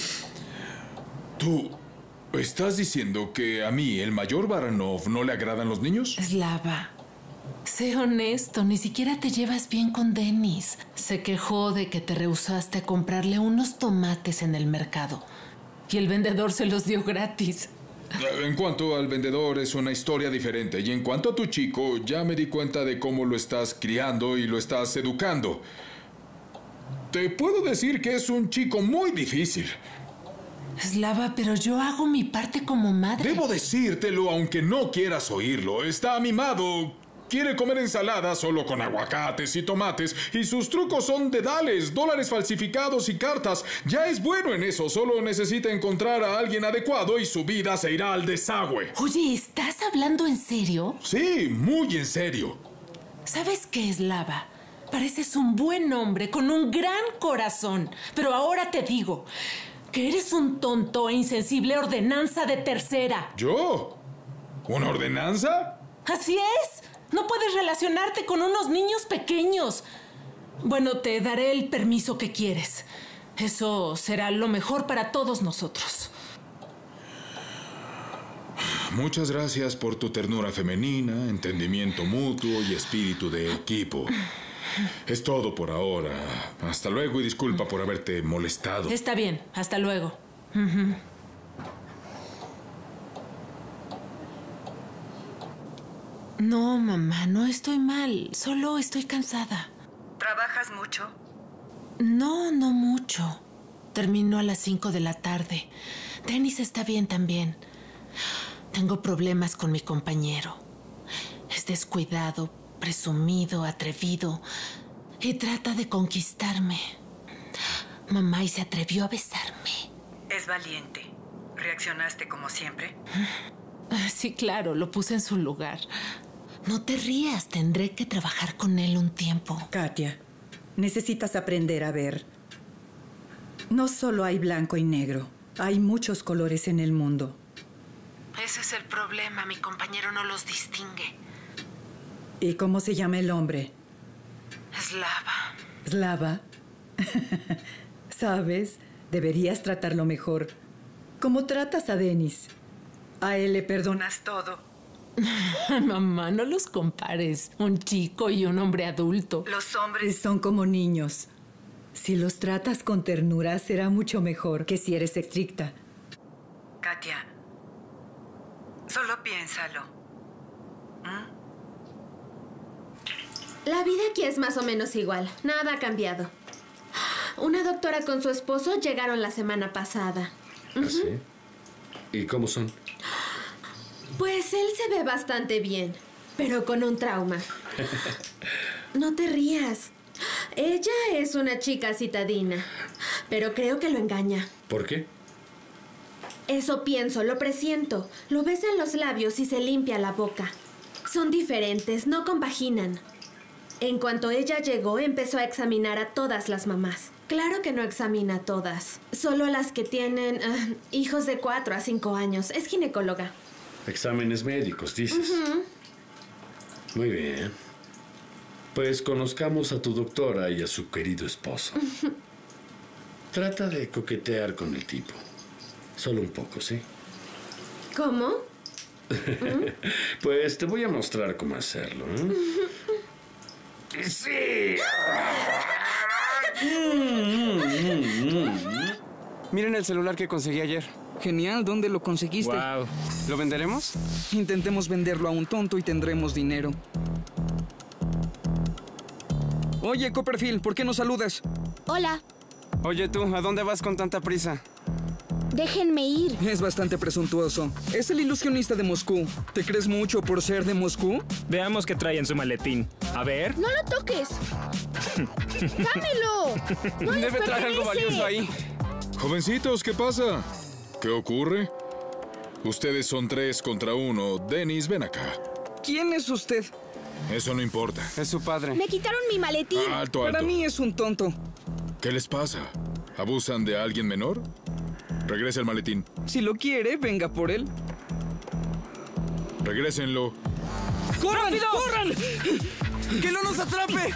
¿Tú estás diciendo que a mí, el mayor Baranov, no le agradan los niños? Slava, sé honesto, ni siquiera te llevas bien con Dennis. Se quejó de que te rehusaste a comprarle unos tomates en el mercado. Y el vendedor se los dio gratis. En cuanto al vendedor, es una historia diferente. Y en cuanto a tu chico, ya me di cuenta de cómo lo estás criando y lo estás educando. Te puedo decir que es un chico muy difícil. Slava, pero yo hago mi parte como madre. Debo decírtelo aunque no quieras oírlo. Está mimado. Quiere comer ensalada solo con aguacates y tomates y sus trucos son dedales, dólares falsificados y cartas. Ya es bueno en eso, solo necesita encontrar a alguien adecuado y su vida se irá al desagüe. Oye, ¿estás hablando en serio? Sí, muy en serio. ¿Sabes qué, Slava? Pareces un buen hombre con un gran corazón, pero ahora te digo que eres un tonto e insensible ordenanza de tercera. ¿Yo? ¿Una ordenanza? Así es. No puedes relacionarte con unos niños pequeños. Bueno, te daré el permiso que quieres. Eso será lo mejor para todos nosotros. Muchas gracias por tu ternura femenina, entendimiento mutuo y espíritu de equipo. Es todo por ahora. Hasta luego y disculpa por haberte molestado. Está bien. Hasta luego. No, mamá, no estoy mal. Solo estoy cansada. ¿Trabajas mucho? No mucho. Termino a las 5 de la tarde. Dennis está bien también. Tengo problemas con mi compañero. Es descuidado, presumido, atrevido y trata de conquistarme. Mamá, y se atrevió a besarme. Es valiente. ¿Reaccionaste como siempre? Sí, claro, lo puse en su lugar. No te rías, tendré que trabajar con él un tiempo. Katia, necesitas aprender a ver. No solo hay blanco y negro, hay muchos colores en el mundo. Ese es el problema, mi compañero no los distingue. ¿Y cómo se llama el hombre? Slava. ¿Slava? ¿Sabes? Deberías tratarlo mejor. Como tratas a Dennis. A él le perdonas todo. Mamá, no los compares. Un chico y un hombre adulto. Los hombres son como niños. Si los tratas con ternura, será mucho mejor que si eres estricta. Katia, solo piénsalo. La vida aquí es más o menos igual. Nada ha cambiado. Una doctora con su esposo llegaron la semana pasada. ¿Ah, sí? ¿Y cómo son? Pues él se ve bastante bien, pero con un trauma. No te rías. Ella es una chica citadina, pero creo que lo engaña. ¿Por qué? Eso pienso, lo presiento. Lo besa en los labios y se limpia la boca. Son diferentes, no compaginan. En cuanto ella llegó, empezó a examinar a todas las mamás. Claro que no examina a todas, solo a las que tienen hijos de 4 a 5 años. Es ginecóloga. Exámenes médicos, dices. Muy bien. Pues conozcamos a tu doctora y a su querido esposo. Trata de coquetear con el tipo. Solo un poco, ¿sí? ¿Cómo? Pues te voy a mostrar cómo hacerlo, ¿eh? ¡Sí! Miren el celular que conseguí ayer. Genial, ¿dónde lo conseguiste? Wow. ¿Lo venderemos? Intentemos venderlo a un tonto y tendremos dinero. Oye, Copperfield, ¿por qué no saludas? Hola. Oye tú, ¿a dónde vas con tanta prisa? Déjenme ir. Es bastante presuntuoso. Es el ilusionista de Moscú. ¿Te crees mucho por ser de Moscú? Veamos qué trae en su maletín. A ver. ¡No lo toques! ¡Dámelo! ¡No Debe traer algo valioso ahí. Jovencitos, ¿qué pasa? ¿Qué ocurre? Ustedes son 3 contra 1. Dennis, ven acá. ¿Quién es usted? Eso no importa. Es su padre. Me quitaron mi maletín. Alto. Para mí es un tonto. ¿Qué les pasa? ¿Abusan de alguien menor? Regrese el maletín. Si lo quiere, venga por él. Regrésenlo. ¡Corran! ¡Rápido! ¡Corran! ¡Que no nos atrape!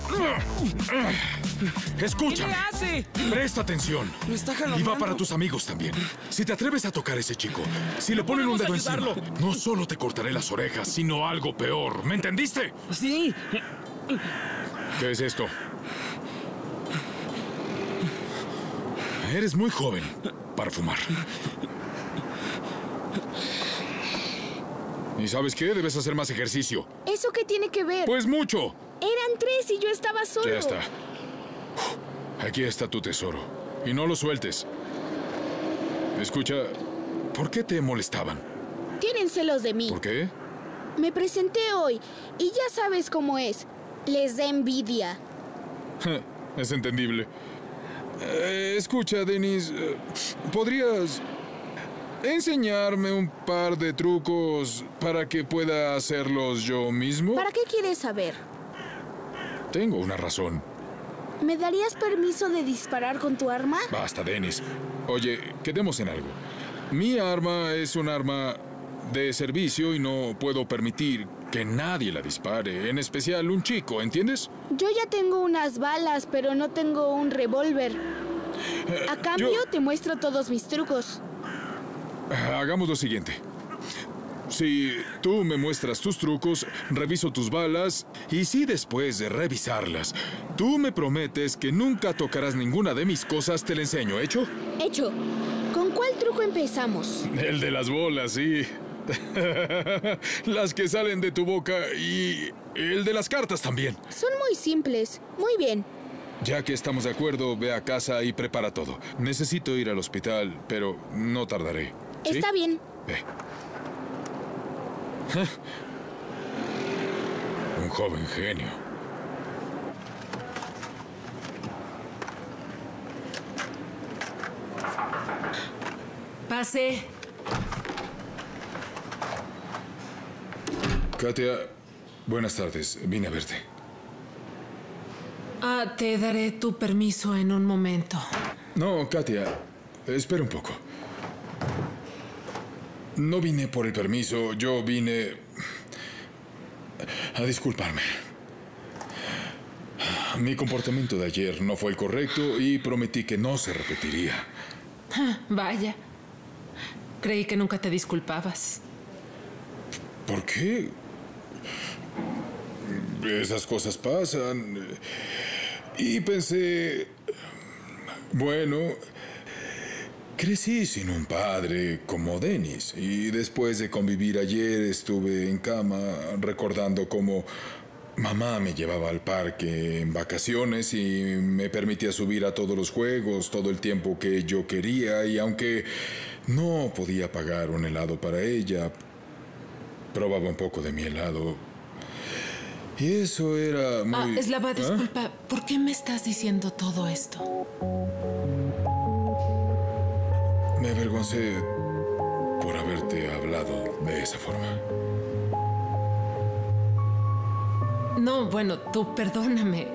Escucha. ¿Qué le hace? Presta atención. Me está jalando. Y va para tus amigos también. Si te atreves a tocar a ese chico, si le ponen un dedo encima, no solo te cortaré las orejas, sino algo peor. ¿Me entendiste? Sí. ¿Qué es esto? Eres muy joven para fumar. ¿Y sabes qué? Debes hacer más ejercicio. ¿Eso qué tiene que ver? Pues mucho. Eran 3 y yo estaba solo. Ya está. Aquí está tu tesoro. Y no lo sueltes. Escucha, ¿por qué te molestaban? Tienen celos de mí. ¿Por qué? Me presenté hoy y ya sabes cómo es. Les da envidia. Es entendible. Escucha, Dennis, ¿podrías enseñarme un par de trucos para que pueda hacerlos yo mismo? ¿Para qué quieres saber? Tengo una razón. ¿Me darías permiso de disparar con tu arma? Basta, Dennis. Oye, quedemos en algo. Mi arma es un arma de servicio y no puedo permitir que nadie la dispare, en especial un chico, ¿entiendes? Yo ya tengo unas balas, pero no tengo un revólver. A cambio, te muestro todos mis trucos. Hagamos lo siguiente. Si tú me muestras tus trucos, reviso tus balas, y si después de revisarlas, tú me prometes que nunca tocarás ninguna de mis cosas, te la enseño, ¿hecho? Hecho. ¿Con cuál truco empezamos? El de las bolas, sí. Las que salen de tu boca y el de las cartas también. Son muy simples. Muy bien. Ya que estamos de acuerdo, ve a casa y prepara todo. Necesito ir al hospital, pero no tardaré. ¿Sí? Está bien. Ve. Un joven genio. Pase. Katia, buenas tardes. Vine a verte. Te daré tu permiso en un momento. No, Katia, espera un poco. No vine por el permiso, yo vine a disculparme. Mi comportamiento de ayer no fue el correcto y prometí que no se repetiría. Vaya. Creí que nunca te disculpabas. ¿Por qué? Esas cosas pasan. Y pensé, bueno, crecí sin un padre como Dennis. Y después de convivir ayer estuve en cama recordando cómo mamá me llevaba al parque en vacaciones y me permitía subir a todos los juegos todo el tiempo que yo quería. Y aunque no podía pagar un helado para ella, probaba un poco de mi helado. Y eso era muy... Slava, disculpa. ¿Por qué me estás diciendo todo esto? Me avergoncé por haberte hablado de esa forma. No, bueno, tú perdóname.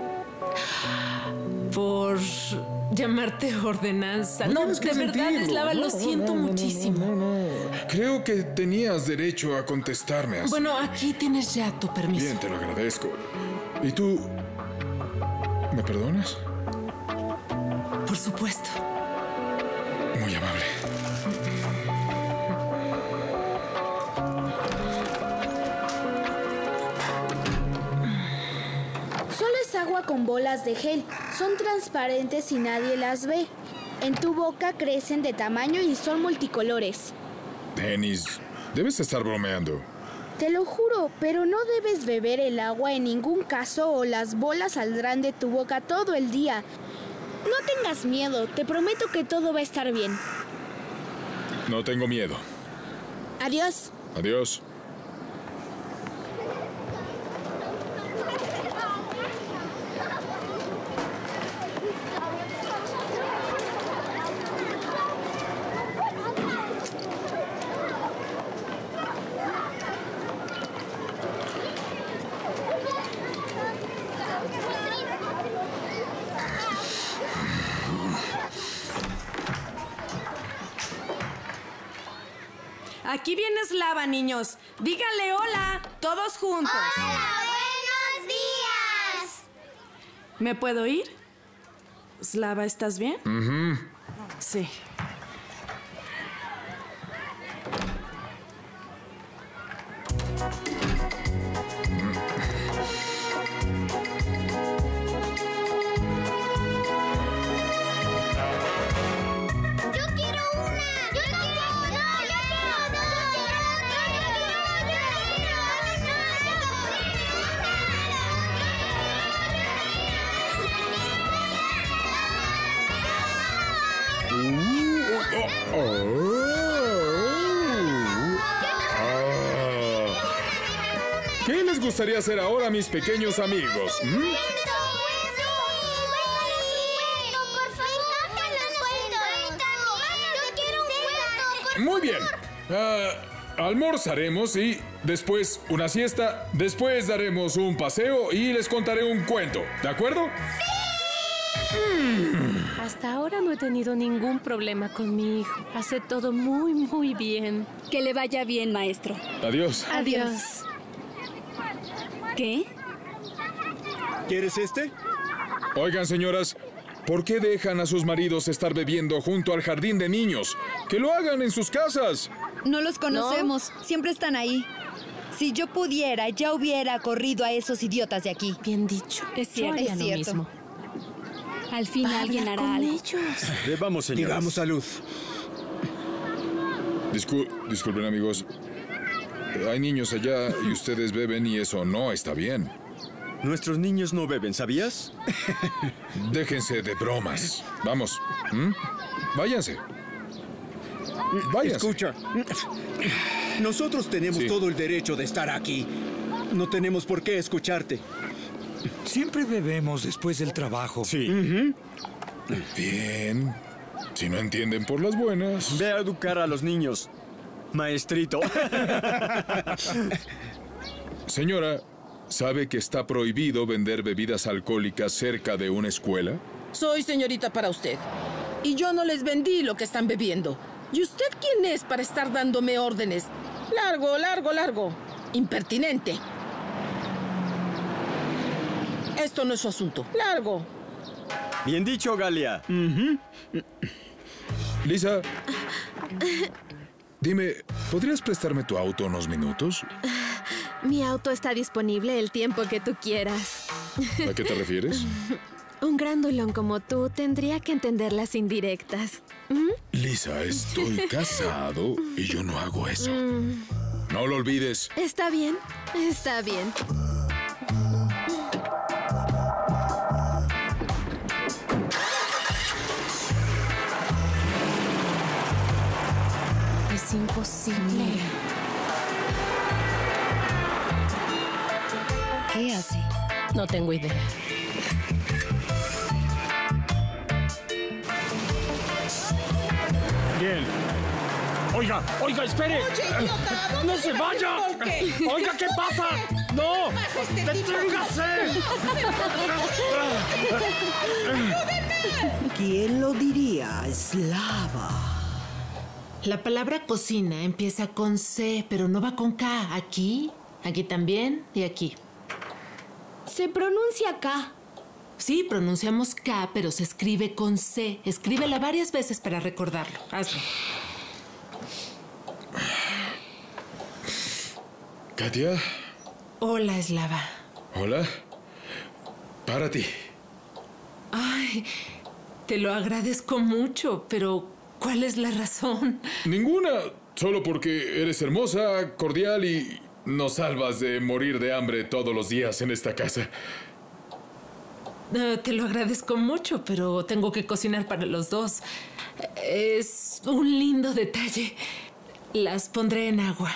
Por llamarte ordenanza. No, de verdad, Slava, lo siento muchísimo. No. Creo que tenías derecho a contestarme así. Bueno, aquí tienes ya tu permiso. Bien, te lo agradezco. ¿Y tú? ¿Me perdonas? Por supuesto. Muy amable. Solo es agua con bolas de gel. Son transparentes y nadie las ve. En tu boca crecen de tamaño y son multicolores. Dennis, debes estar bromeando. Te lo juro, pero no debes beber el agua en ningún caso o las bolas saldrán de tu boca todo el día. No tengas miedo, te prometo que todo va a estar bien. No tengo miedo. Adiós. Adiós. Aquí viene Slava, niños. Díganle hola, todos juntos. ¡Hola, buenos días! ¿Me puedo ir? Slava, ¿estás bien? Sí. ¿Qué les gustaría hacer ahora, mis pequeños amigos? Muy bien. Almorzaremos y después una siesta. Después daremos un paseo y les contaré un cuento. ¿De acuerdo? Hasta ahora no he tenido ningún problema con mi hijo. Hace todo muy, muy bien. Que le vaya bien, maestro. Adiós. Adiós. ¿Qué? ¿Quieres este? Oigan, señoras, ¿Por qué dejan a sus maridos estar bebiendo junto al jardín de niños? ¡Que lo hagan en sus casas! No los conocemos. Siempre están ahí. Si yo pudiera, ya hubiera corrido a esos idiotas de aquí. Bien dicho. Es cierto. Es cierto. Al fin alguien hará algo. Bebamos, señores. Digamos salud. Disculpen, amigos. Hay niños allá y ustedes beben y eso no está bien. Nuestros niños no beben, ¿sabías? Déjense de bromas. Vamos. Váyanse. Váyanse. Escucha. Nosotros tenemos todo el derecho de estar aquí. No tenemos por qué escucharte. Siempre bebemos después del trabajo. Sí. Bien. Si no entienden por las buenas. Ve a educar a los niños, maestrito. Señora, ¿sabe que está prohibido vender bebidas alcohólicas cerca de una escuela? Soy señorita para usted. Y yo no les vendí lo que están bebiendo. ¿Y usted quién es para estar dándome órdenes? Largo, largo, largo. Impertinente. Esto no es su asunto. Largo. Bien dicho, Galia. Lisa, dime, ¿podrías prestarme tu auto unos minutos? Mi auto está disponible el tiempo que tú quieras. ¿A qué te refieres? Un grandulón como tú tendría que entender las indirectas. Lisa, estoy casado y yo no hago eso. No lo olvides. Está bien, está bien. Es imposible. ¿Qué hace? No tengo idea. Bien. Oiga, espere. Oye, idiota, ¿dónde ¡No se vaya! Oiga, ¿qué pasa? ¡No! ¡Deténgase! ¿Quién lo diría? Eslava. La palabra cocina empieza con C, pero no va con K. Aquí, aquí también y aquí. Se pronuncia K. Sí, pronunciamos K, pero se escribe con C. Escríbela varias veces para recordarlo. Hazlo. Katia. Hola, Eslava. Hola. Para ti. Ay, te lo agradezco mucho, pero ¿cuál es la razón? Ninguna. Solo porque eres hermosa, cordial y nos salvas de morir de hambre todos los días en esta casa. Te lo agradezco mucho, pero tengo que cocinar para los dos. Es un lindo detalle. Las pondré en agua.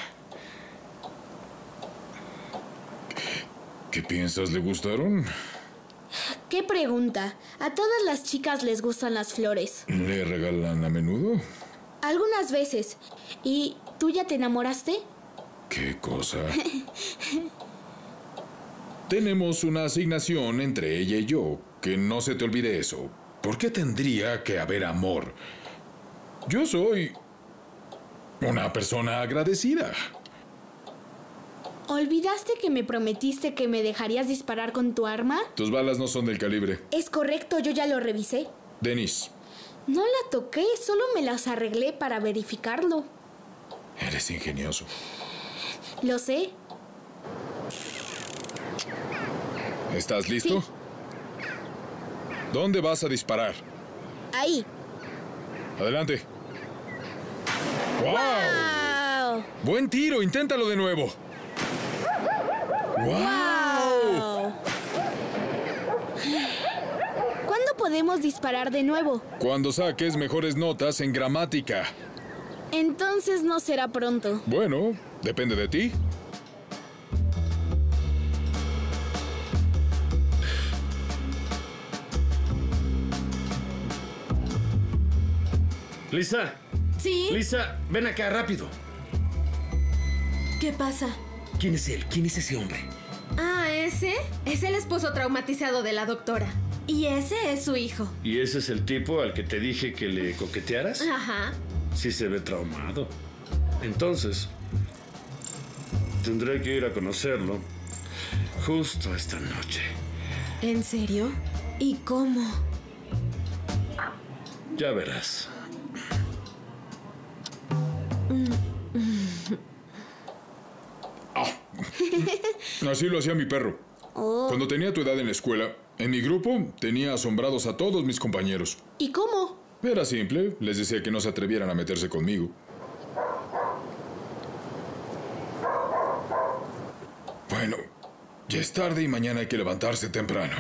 ¿Qué piensas? ¿Le gustaron? ¿Qué pregunta? A todas las chicas les gustan las flores. ¿Le regalan a menudo? Algunas veces. ¿Y tú ya te enamoraste? ¿Qué cosa? Tenemos una asignación entre ella y yo. Que no se te olvide eso. ¿Por qué tendría que haber amor? Yo soy una persona agradecida. ¿Olvidaste que me prometiste que me dejarías disparar con tu arma? Tus balas no son del calibre. Es correcto, yo ya lo revisé. Dennis. No la toqué, solo me las arreglé para verificarlo. Eres ingenioso. Lo sé. ¿Estás listo? Sí. ¿Dónde vas a disparar? Ahí. Adelante. ¡Wow! Buen tiro, inténtalo de nuevo. ¡Wow! ¿Cuándo podemos disparar de nuevo? Cuando saques mejores notas en gramática. Entonces no será pronto. Bueno, depende de ti. Lisa. ¿Sí? Lisa, ven acá rápido. ¿Qué pasa? ¿Quién es él? ¿Quién es ese hombre? Ah, ese es el esposo traumatizado de la doctora. Y ese es su hijo. ¿Y ese es el tipo al que te dije que le coquetearas? Ajá. Sí se ve traumado. Entonces, tendré que ir a conocerlo justo esta noche. ¿En serio? ¿Y cómo? Ya verás. Así lo hacía mi perro. Cuando tenía tu edad en la escuela, en mi grupo tenía asombrados a todos mis compañeros. ¿Y cómo? Era simple, les decía que no se atrevieran a meterse conmigo. Bueno, ya es tarde y mañana hay que levantarse temprano.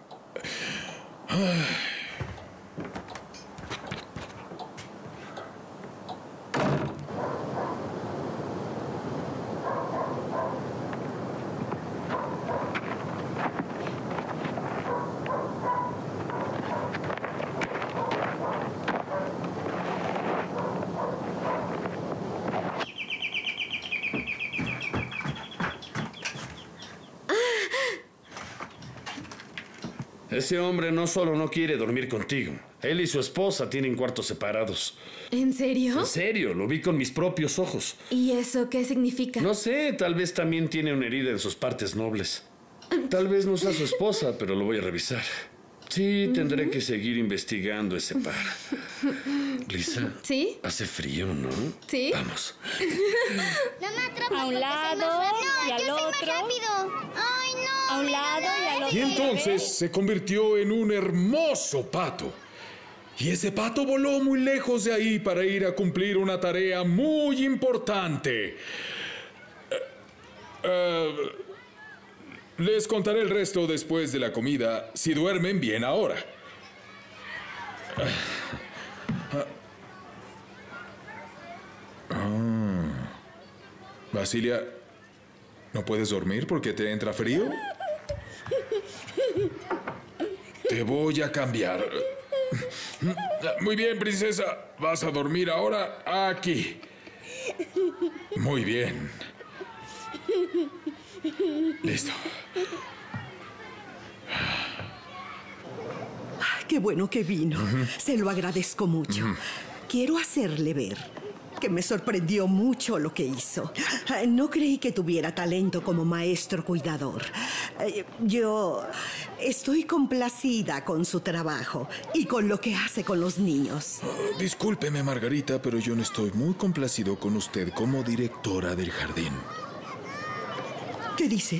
Ese hombre no solo no quiere dormir contigo. Él y su esposa tienen cuartos separados. ¿En serio? En serio, lo vi con mis propios ojos. ¿Y eso qué significa? No sé, tal vez también tiene una herida en sus partes nobles. Tal vez no sea su esposa, pero lo voy a revisar. Sí, tendré que seguir investigando ese par. Lisa. ¿Sí? Hace frío, ¿no? Sí. Vamos. A un lado y al otro. Ay, no. A un lado y al otro. Y entonces se convirtió en un hermoso pato. Y ese pato voló muy lejos de ahí para ir a cumplir una tarea muy importante. Les contaré el resto después de la comida, si duermen bien ahora. Basilia, ¿no puedes dormir porque te entra frío? Te voy a cambiar. Muy bien, princesa. Vas a dormir ahora aquí. Muy bien. Listo. Qué bueno que vino. Se lo agradezco mucho. Quiero hacerle ver que me sorprendió mucho lo que hizo. No creí que tuviera talento como maestro cuidador. Yo estoy complacida con su trabajo y con lo que hace con los niños. Discúlpeme, Margarita, pero yo no estoy muy complacido con usted como directora del jardín. ¿Qué dice?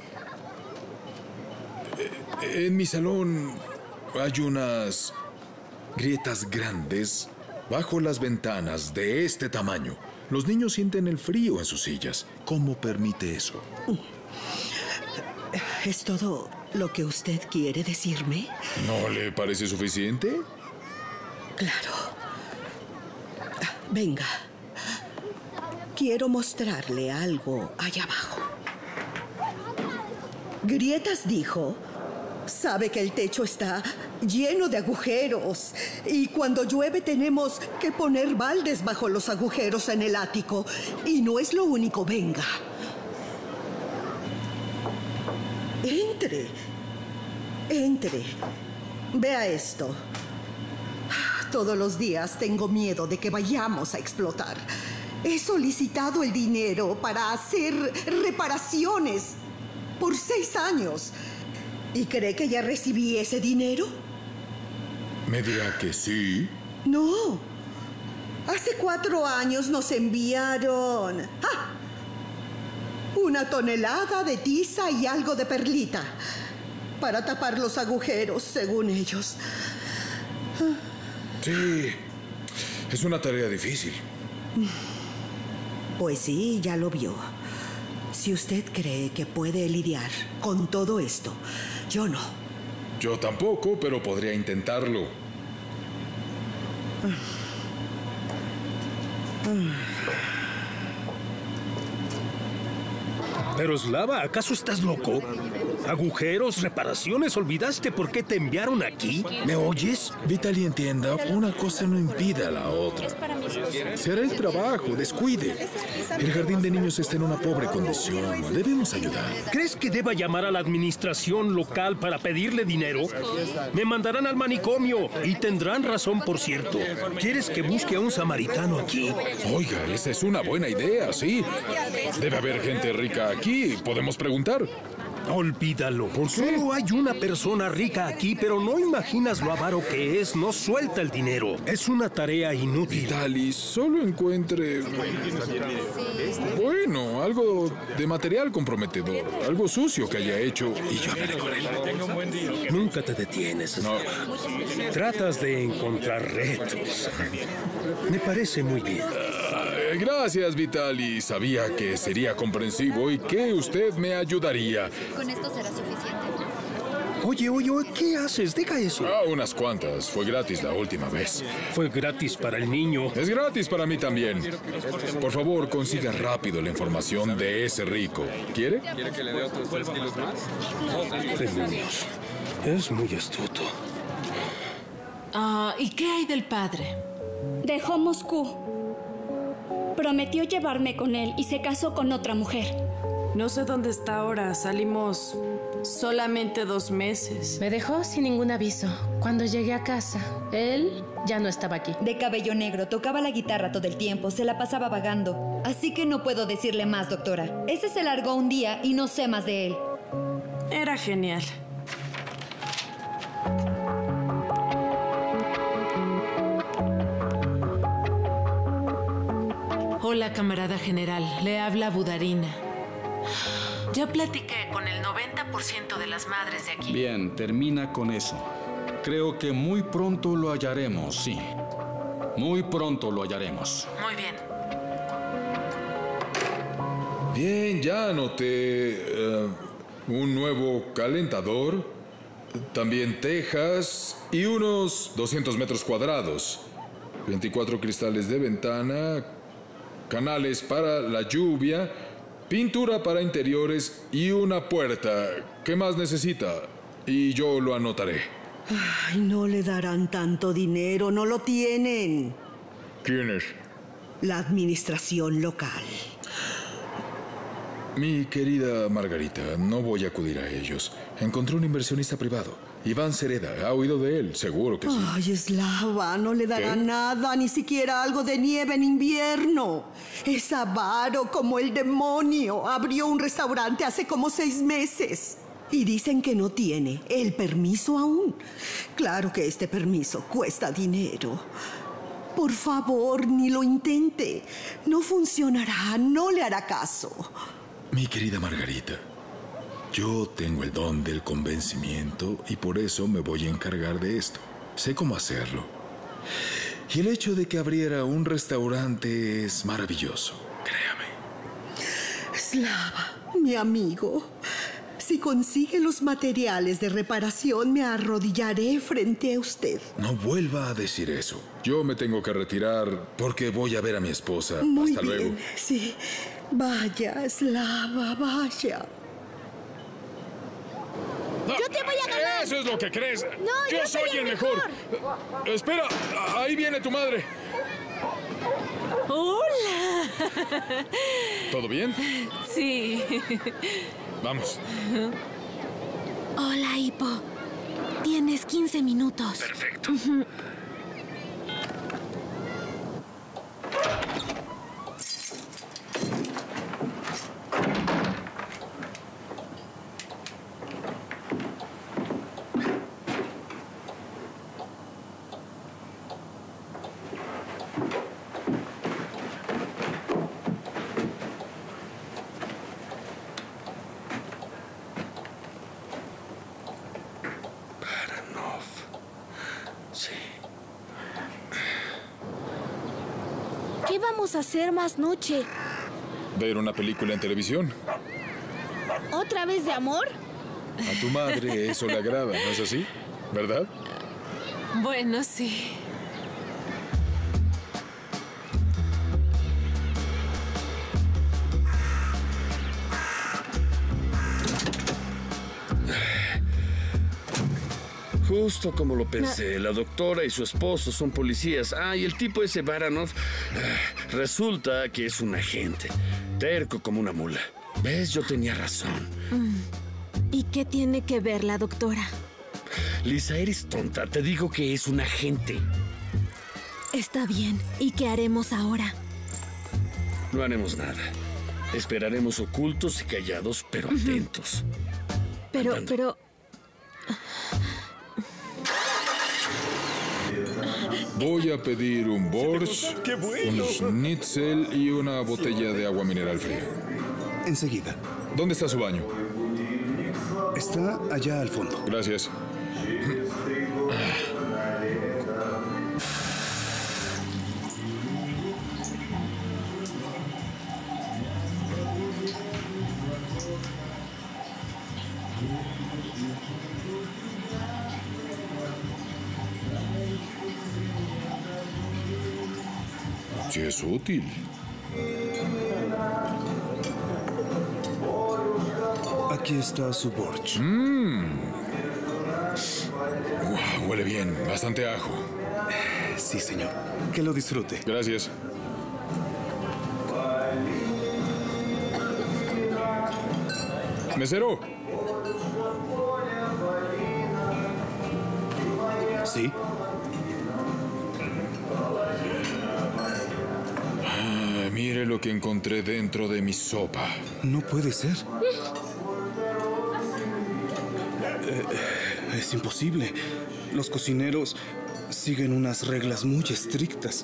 En mi salón hay unas grietas grandes bajo las ventanas de este tamaño. Los niños sienten el frío en sus sillas. ¿Cómo permite eso? ¿Es todo lo que usted quiere decirme? ¿No le parece suficiente? Claro. Venga. Quiero mostrarle algo allá abajo. Grietas dijo... Sabe que el techo está lleno de agujeros y cuando llueve tenemos que poner baldes bajo los agujeros en el ático. Y no es lo único, venga. Entre. Entre. Vea esto. Todos los días tengo miedo de que vayamos a explotar. He solicitado el dinero para hacer reparaciones por 6 años. ¿Y cree que ya recibí ese dinero? ¿Me dirá que sí? No. Hace 4 años nos enviaron... una tonelada de tiza y algo de perlita para tapar los agujeros, según ellos. Sí. Es una tarea difícil. Pues sí, ya lo vio. Si usted cree que puede lidiar con todo esto, yo no. Yo tampoco, pero podría intentarlo. Pero Slava, ¿acaso estás loco? ¿Agujeros, reparaciones? ¿Olvidaste por qué te enviaron aquí? ¿Me oyes? Vitaly, entienda, una cosa no impide a la otra. Será el trabajo, descuide. El jardín de niños está en una pobre condición. Debemos ayudar. ¿Crees que deba llamar a la administración local para pedirle dinero? Me mandarán al manicomio y tendrán razón, por cierto. ¿Quieres que busque a un samaritano aquí? Oiga, esa es una buena idea, sí. Debe haber gente rica aquí. Podemos preguntar. Olvídalo. ¿Por qué? Solo hay una persona rica aquí, pero no imaginas lo avaro que es. No suelta el dinero. Es una tarea inútil. Vitalis, solo encuentre... Bueno, algo de material comprometedor. Algo sucio que haya hecho y yo hablaré con él. Nunca te detienes, Slava. Tratas de encontrar retos. Me parece muy bien. Gracias, Vitalis. Sabía que sería comprensivo y que usted me ayudaría. Con esto será suficiente. Oye, ¿qué haces? Deja eso. Unas cuantas. Fue gratis la última vez. Fue gratis para el niño. Es gratis para mí también. Por favor, consiga rápido la información de ese rico. ¿Quiere? ¿Quiere que le dé otros 3 kilos más? Demonios. Es muy astuto. ¿Y qué hay del padre? Dejó Moscú. Prometió llevarme con él y se casó con otra mujer. No sé dónde está ahora. Salimos solamente 2 meses. Me dejó sin ningún aviso. Cuando llegué a casa, él ya no estaba aquí. De cabello negro, tocaba la guitarra todo el tiempo, se la pasaba vagando. Así que no puedo decirle más, doctora. Ese se largó un día y no sé más de él. Era genial. Hola, camarada general. Le habla Budarina. Ya platiqué con el 90% de las madres de aquí. Bien, termina con eso. Creo que muy pronto lo hallaremos, sí. Muy pronto lo hallaremos. Muy bien. Bien, ya anoté un nuevo calentador, también tejas y unos 200 metros cuadrados. 24 cristales de ventana, canales para la lluvia, pintura para interiores y una puerta. ¿Qué más necesita? Y yo lo anotaré. Ay, no le darán tanto dinero, no lo tienen. ¿Quién es? La administración local. Mi querida Margarita, no voy a acudir a ellos. Encontré un inversionista privado. Iván Sereda. ¿Ha oído de él? Seguro que sí. Ay, Slava, no le dará nada, ni siquiera algo de nieve en invierno. Es avaro como el demonio. Abrió un restaurante hace como 6 meses. Y dicen que no tiene el permiso aún. Claro que este permiso cuesta dinero. Por favor, ni lo intente. No funcionará, no le hará caso. Mi querida Margarita, yo tengo el don del convencimiento y por eso me voy a encargar de esto. Sé cómo hacerlo. Y el hecho de que abriera un restaurante es maravilloso, créame. Slava, mi amigo, si consigue los materiales de reparación, me arrodillaré frente a usted. No vuelva a decir eso. Yo me tengo que retirar porque voy a ver a mi esposa. Muy Hasta bien, luego. Sí. Vaya, Slava, vaya. ¡Yo te voy a ganar! Eso es lo que crees. No, yo soy el mejor. Espera, ahí viene tu madre. ¡Hola! ¿Todo bien? Sí. Vamos. Hola, Hippo. Tienes 15 minutos. Perfecto. ¿Qué vamos a hacer más noche? Ver una película en televisión. ¿Otra vez de amor? A tu madre eso le agrada, ¿no es así? ¿Verdad? Bueno, sí. Justo como lo pensé, la doctora y su esposo son policías. Y el tipo ese Baranov, resulta que es un agente, terco como una mula. ¿Ves? Yo tenía razón. ¿Y qué tiene que ver la doctora? Lisa, eres tonta. Te digo que es un agente. Está bien. ¿Y qué haremos ahora? No haremos nada. Esperaremos ocultos y callados, pero atentos. Pero... Voy a pedir un borscht, un schnitzel y una botella de agua mineral fría. Enseguida. ¿Dónde está su baño? Está allá al fondo. Gracias. Sí, es útil. Aquí está su borscht. Huele bien, bastante ajo. Sí, señor. Que lo disfrute. Gracias. Mesero. Sí. Mire lo que encontré dentro de mi sopa. No puede ser. Es imposible. Los cocineros siguen unas reglas muy estrictas.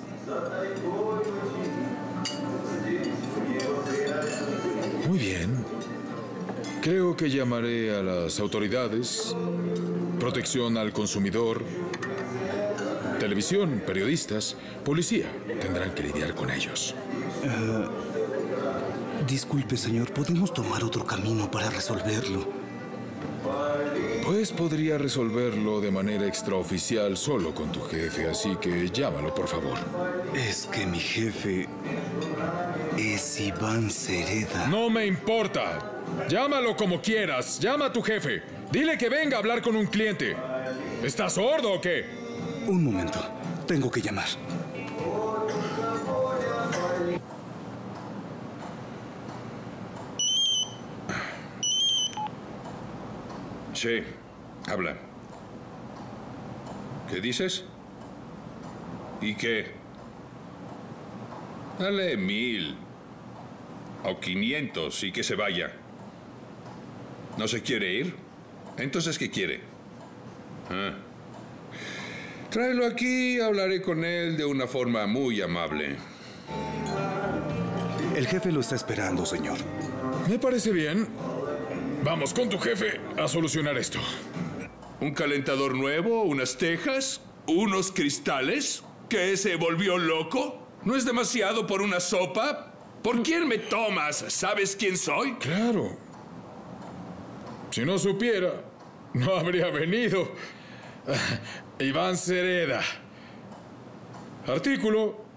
Muy bien. Creo que llamaré a las autoridades, protección al consumidor, televisión, periodistas, policía. Tendrán que lidiar con ellos. Disculpe, señor. ¿Podemos tomar otro camino para resolverlo? Pues podría resolverlo de manera extraoficial solo con tu jefe, así que llámalo, por favor. Es que mi jefe es Iván Cereda. No me importa. Llámalo como quieras. Llama a tu jefe. Dile que venga a hablar con un cliente. ¿Estás sordo o qué? Un momento. Tengo que llamar. Sí, habla. ¿Qué dices? ¿Y qué? Dale 1000 o 500 y que se vaya. ¿No se quiere ir? Entonces, ¿qué quiere? Tráelo aquí, hablaré con él de una forma muy amable. El jefe lo está esperando, señor. Me parece bien. Vamos con tu jefe a solucionar esto. ¿Un calentador nuevo? ¿Unas tejas? ¿Unos cristales? ¿Qué, se volvió loco? ¿No es demasiado por una sopa? ¿Por quién me tomas? ¿Sabes quién soy? Claro. Si no supiera, no habría venido. Iván Cereda. Artículo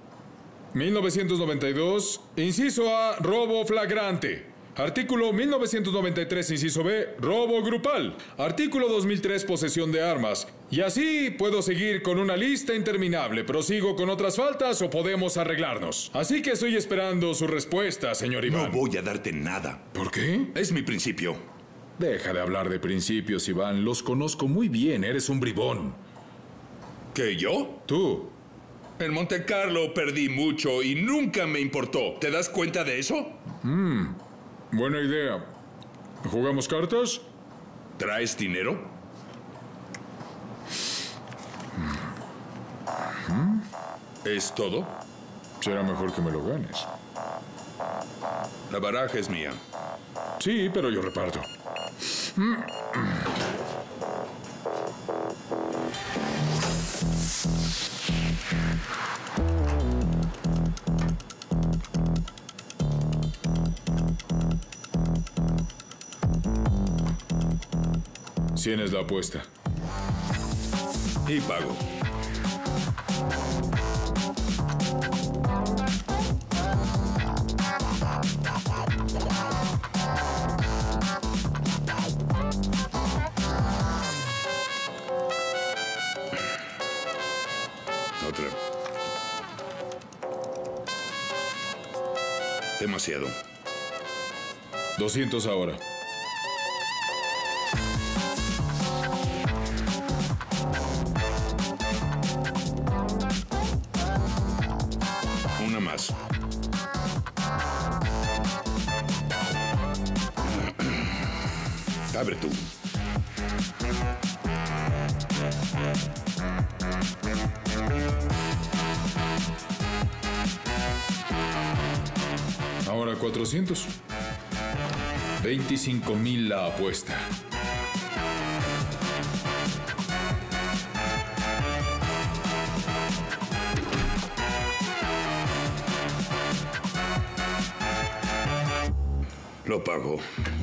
1992, inciso A, robo flagrante. Artículo 1993, inciso B, robo grupal. Artículo 2003, posesión de armas. Y así puedo seguir con una lista interminable. ¿Prosigo con otras faltas o podemos arreglarnos? Así que estoy esperando su respuesta, señor Iván. No voy a darte nada. ¿Por qué? Es mi principio. Deja de hablar de principios, Iván. Los conozco muy bien. Eres un bribón. ¿Qué, yo? Tú. En Monte Carlo perdí mucho y nunca me importó. ¿Te das cuenta de eso? Buena idea. ¿Jugamos cartas? ¿Traes dinero? ¿Es todo? Será mejor que me lo ganes. La baraja es mía. Sí, pero yo reparto. ¿100 es la apuesta? Y pago. Otra. Demasiado. 200 ahora. Una más. Abre tú. Ahora 400. 25,000 la apuesta. Lo pago.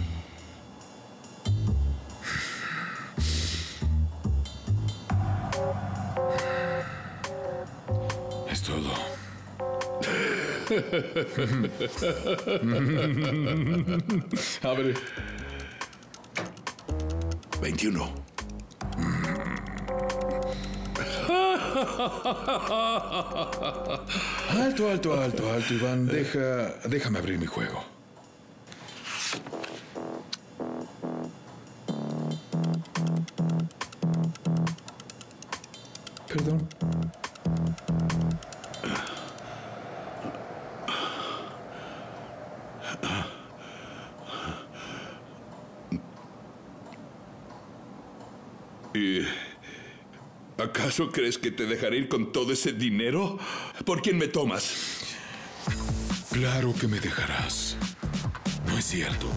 Es todo. Abre. 21. Alto, Iván. Déjame abrir mi juego. Perdón. ¿Y acaso crees que te dejaré ir con todo ese dinero? ¿Por quién me tomas? Claro que me dejarás. No es cierto.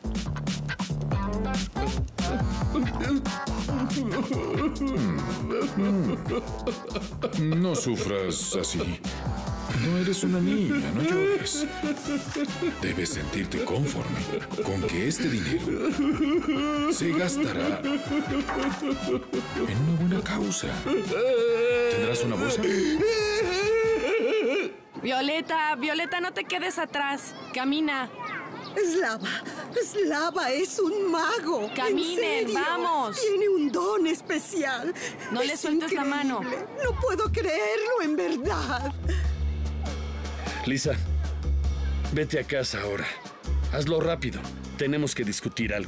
No sufras así. No eres una niña, no llores. Debes sentirte conforme con que este dinero se gastará en una buena causa. ¿Tendrás una bolsa? Violeta, no te quedes atrás. Camina. Slava es un mago. Caminen, vamos. Tiene un don especial. No le sueltes la mano. No puedo creerlo, en verdad. Lisa, vete a casa ahora. Hazlo rápido. Tenemos que discutir algo.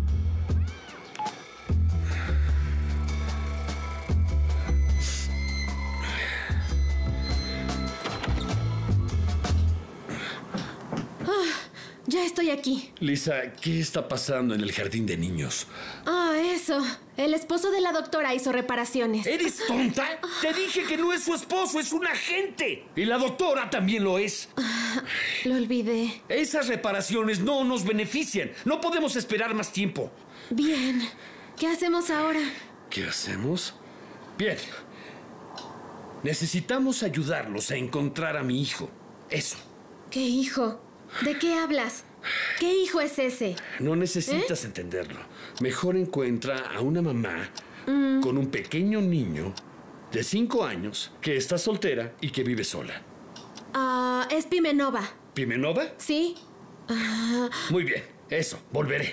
Ya estoy aquí. Lisa, ¿qué está pasando en el jardín de niños? Eso. El esposo de la doctora hizo reparaciones. ¿Eres tonta? Te dije que no es su esposo, es un agente. Y la doctora también lo es. Lo olvidé. Esas reparaciones no nos benefician. No podemos esperar más tiempo. Bien. ¿Qué hacemos ahora? ¿Qué hacemos? Bien. Necesitamos ayudarlos a encontrar a mi hijo. Eso. ¿Qué hijo? ¿De qué hablas? ¿Qué hijo es ese? No necesitas entenderlo. Mejor encuentra a una mamá con un pequeño niño de 5 años que está soltera y que vive sola. Es Pimenova. ¿Pimenova? Sí. Muy bien. Eso. Volveré.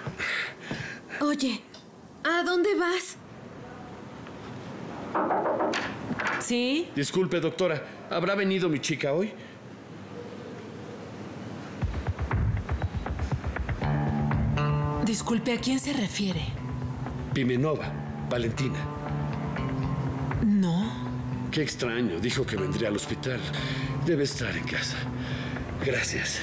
Oye, ¿a dónde vas? ¿Sí? Disculpe, doctora. ¿Habrá venido mi chica hoy? Disculpe, ¿a quién se refiere? Pimenova, Valentina. No. Qué extraño. Dijo que vendría al hospital. Debe estar en casa. Gracias.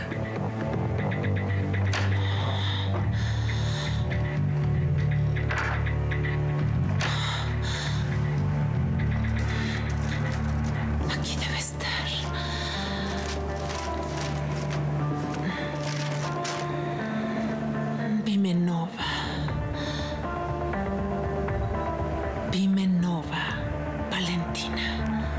Aquí debe estar. Pimenova, Valentina.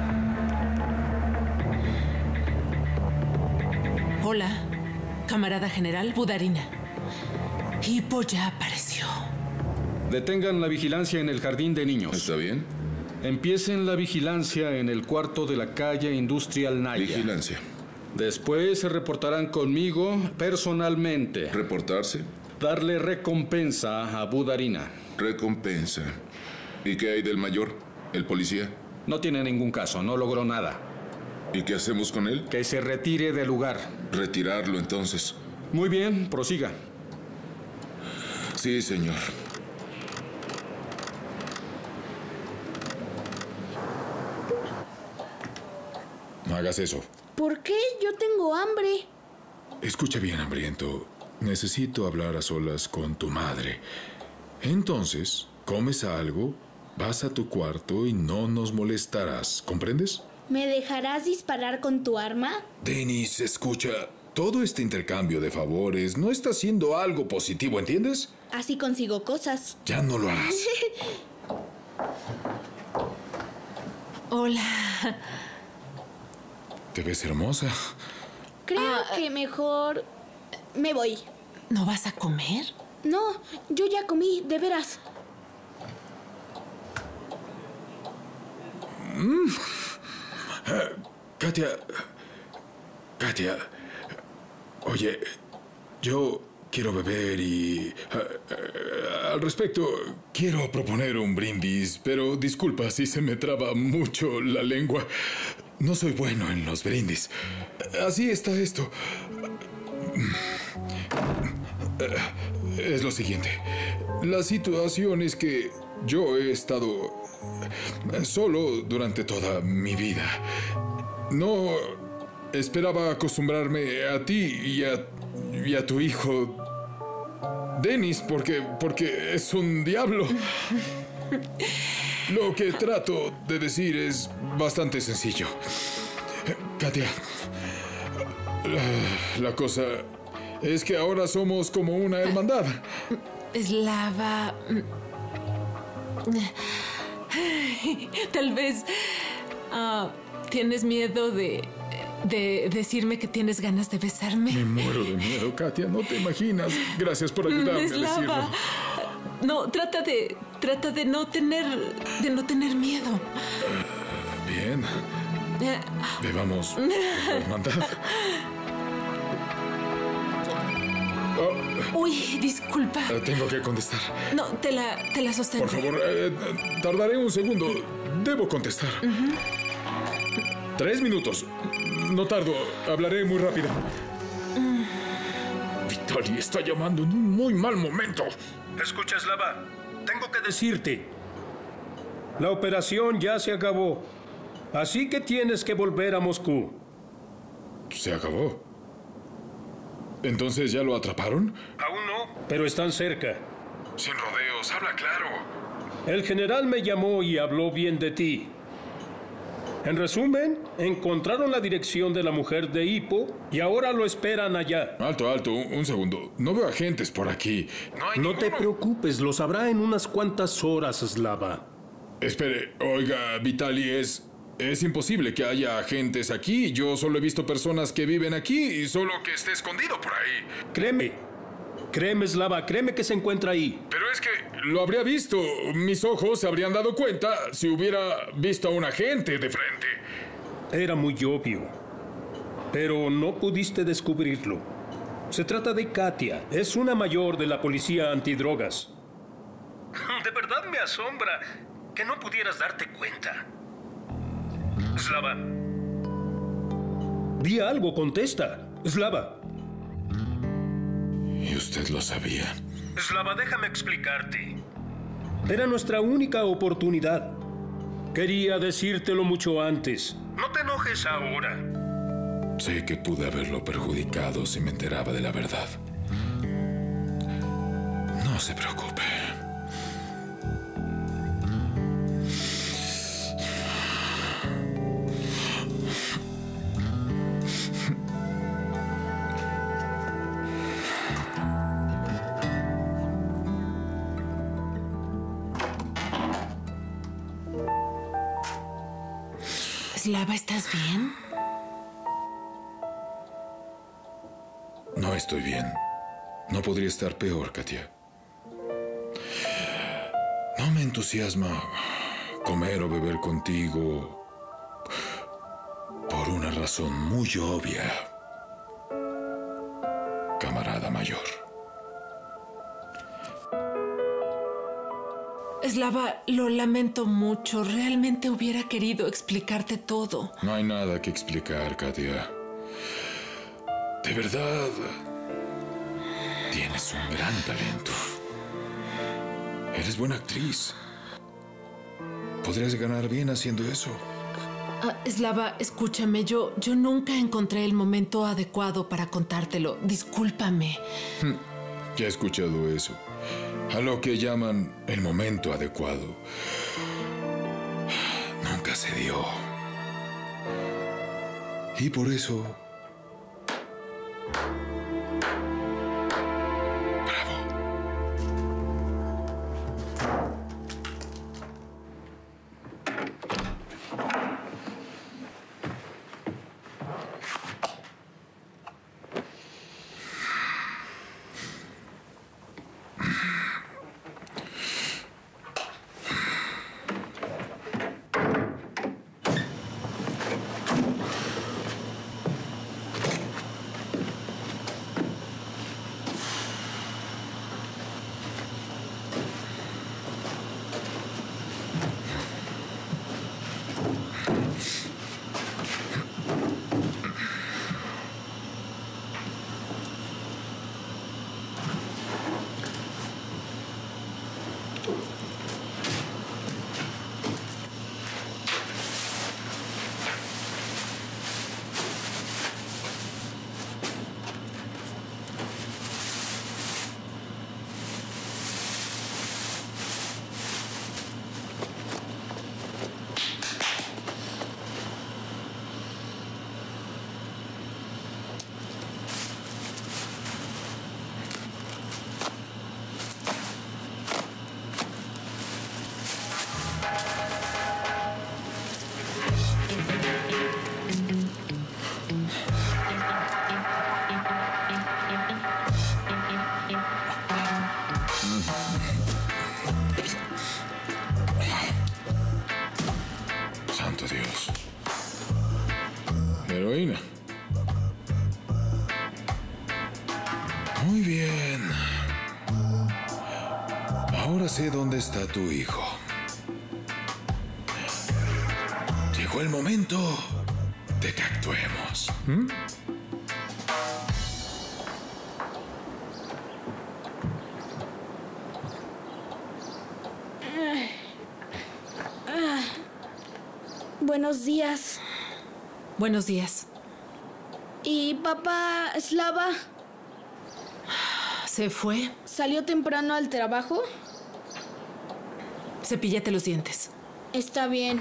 Hola, camarada general Budarina. Hippo ya apareció. Detengan la vigilancia en el jardín de niños. ¿Está bien? Empiecen la vigilancia en el cuarto de la calle Industrial Naya. Vigilancia. Después se reportarán conmigo personalmente. ¿Reportarse? Darle recompensa a Budarina. Recompensa. ¿Y qué hay del mayor? ¿El policía? No tiene ningún caso, no logró nada. ¿Y qué hacemos con él? Que se retire del lugar. Retirarlo, entonces. Muy bien, prosiga. Sí, señor. No hagas eso. ¿Por qué? Yo tengo hambre. Escucha bien, hambriento. Necesito hablar a solas con tu madre. Entonces, comes algo, vas a tu cuarto y no nos molestarás. ¿Comprendes? ¿Me dejarás disparar con tu arma? Dennis, escucha. Todo este intercambio de favores no está siendo algo positivo, ¿entiendes? Así consigo cosas. Ya no lo harás. Hola. Te ves hermosa. Creo que mejor me voy. ¿No vas a comer? No, yo ya comí, de veras. Katia, oye, yo quiero beber y... al respecto, quiero proponer un brindis, pero disculpa si se me traba mucho la lengua. No soy bueno en los brindis. Así está esto. Es lo siguiente. La situación es que yo he estado solo durante toda mi vida. No esperaba acostumbrarme a ti y a tu hijo, Dennis, porque es un diablo. Lo que trato de decir es bastante sencillo. Katia, la cosa es que ahora somos como una hermandad. Slava... Tal vez tienes miedo de decirme que tienes ganas de besarme. Me muero de miedo, Katia, no te imaginas. Gracias por ayudarme a decirlo. No, trata de no tener miedo. Bien. Bebamos por la hermandad. Uy, disculpa. Tengo que contestar. No, te la sostengo. Por favor, tardaré un segundo. Debo contestar. 3 minutos. No tardo. Hablaré muy rápido. Vitali está llamando en un muy mal momento. Escucha, Slava. Tengo que decirte. La operación ya se acabó. Así que tienes que volver a Moscú. ¿Se acabó? ¿Entonces ya lo atraparon? Aún no, pero están cerca. Sin rodeos, habla claro. El general me llamó y habló bien de ti. En resumen, encontraron la dirección de la mujer de Hippo y ahora lo esperan allá. Alto, un segundo. No veo agentes por aquí. No te preocupes, lo sabrá en unas cuantas horas, Slava. Espere, oiga, Vitali, es imposible que haya agentes aquí. Yo solo he visto personas que viven aquí y solo que esté escondido por ahí. Créeme, Slava, créeme que se encuentra ahí. Pero es que lo habría visto. Mis ojos se habrían dado cuenta si hubiera visto a un agente de frente. Era muy obvio, pero no pudiste descubrirlo. Se trata de Katia. Es una mayor de la policía antidrogas. De verdad me asombra que no pudieras darte cuenta. Slava. Di algo, contesta. Slava. ¿Y usted lo sabía? Slava, déjame explicarte. Era nuestra única oportunidad. Quería decírtelo mucho antes. No te enojes ahora. Sé que pude haberlo perjudicado si me enteraba de la verdad. No se preocupe. Slava, ¿estás bien? No estoy bien. No podría estar peor, Katia. No me entusiasma comer o beber contigo por una razón muy obvia, camarada mayor. Slava, lo lamento mucho. Realmente hubiera querido explicarte todo. No hay nada que explicar, Katia. De verdad, tienes un gran talento. Eres buena actriz. Podrías ganar bien haciendo eso. Slava, escúchame. Yo nunca encontré el momento adecuado para contártelo. Discúlpame. Ya he escuchado eso. a lo que llaman el momento adecuado, nunca se dio. Y por eso... Santo Dios. Heroína. Muy bien. Ahora sé dónde está tu hijo. Llegó el momento de que actuemos. Buenos días. Buenos días. ¿Y papá Slava? ¿Se fue? ¿Salió temprano al trabajo? Cepíllate los dientes. Está bien.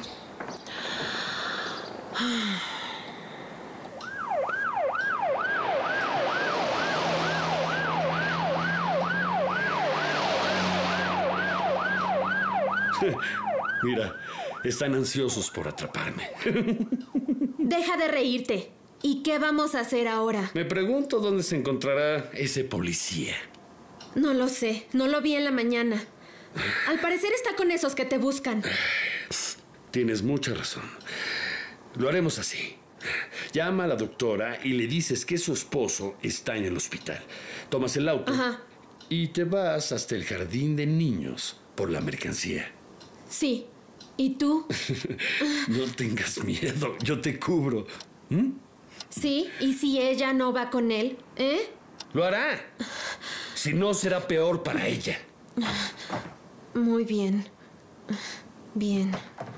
Mira, están ansiosos por atraparme. Deja de reírte. ¿Y qué vamos a hacer ahora? Me pregunto dónde se encontrará ese policía. No lo sé. No lo vi en la mañana. Al parecer está con esos que te buscan. Tienes mucha razón. Lo haremos así. Llama a la doctora y le dices que su esposo está en el hospital. Tomas el auto y te vas hasta el jardín de niños por la mercancía. Sí. ¿Y tú? No tengas miedo, yo te cubro. Sí, ¿y si ella no va con él? Lo hará. Si no, será peor para ella. Muy bien. Bien.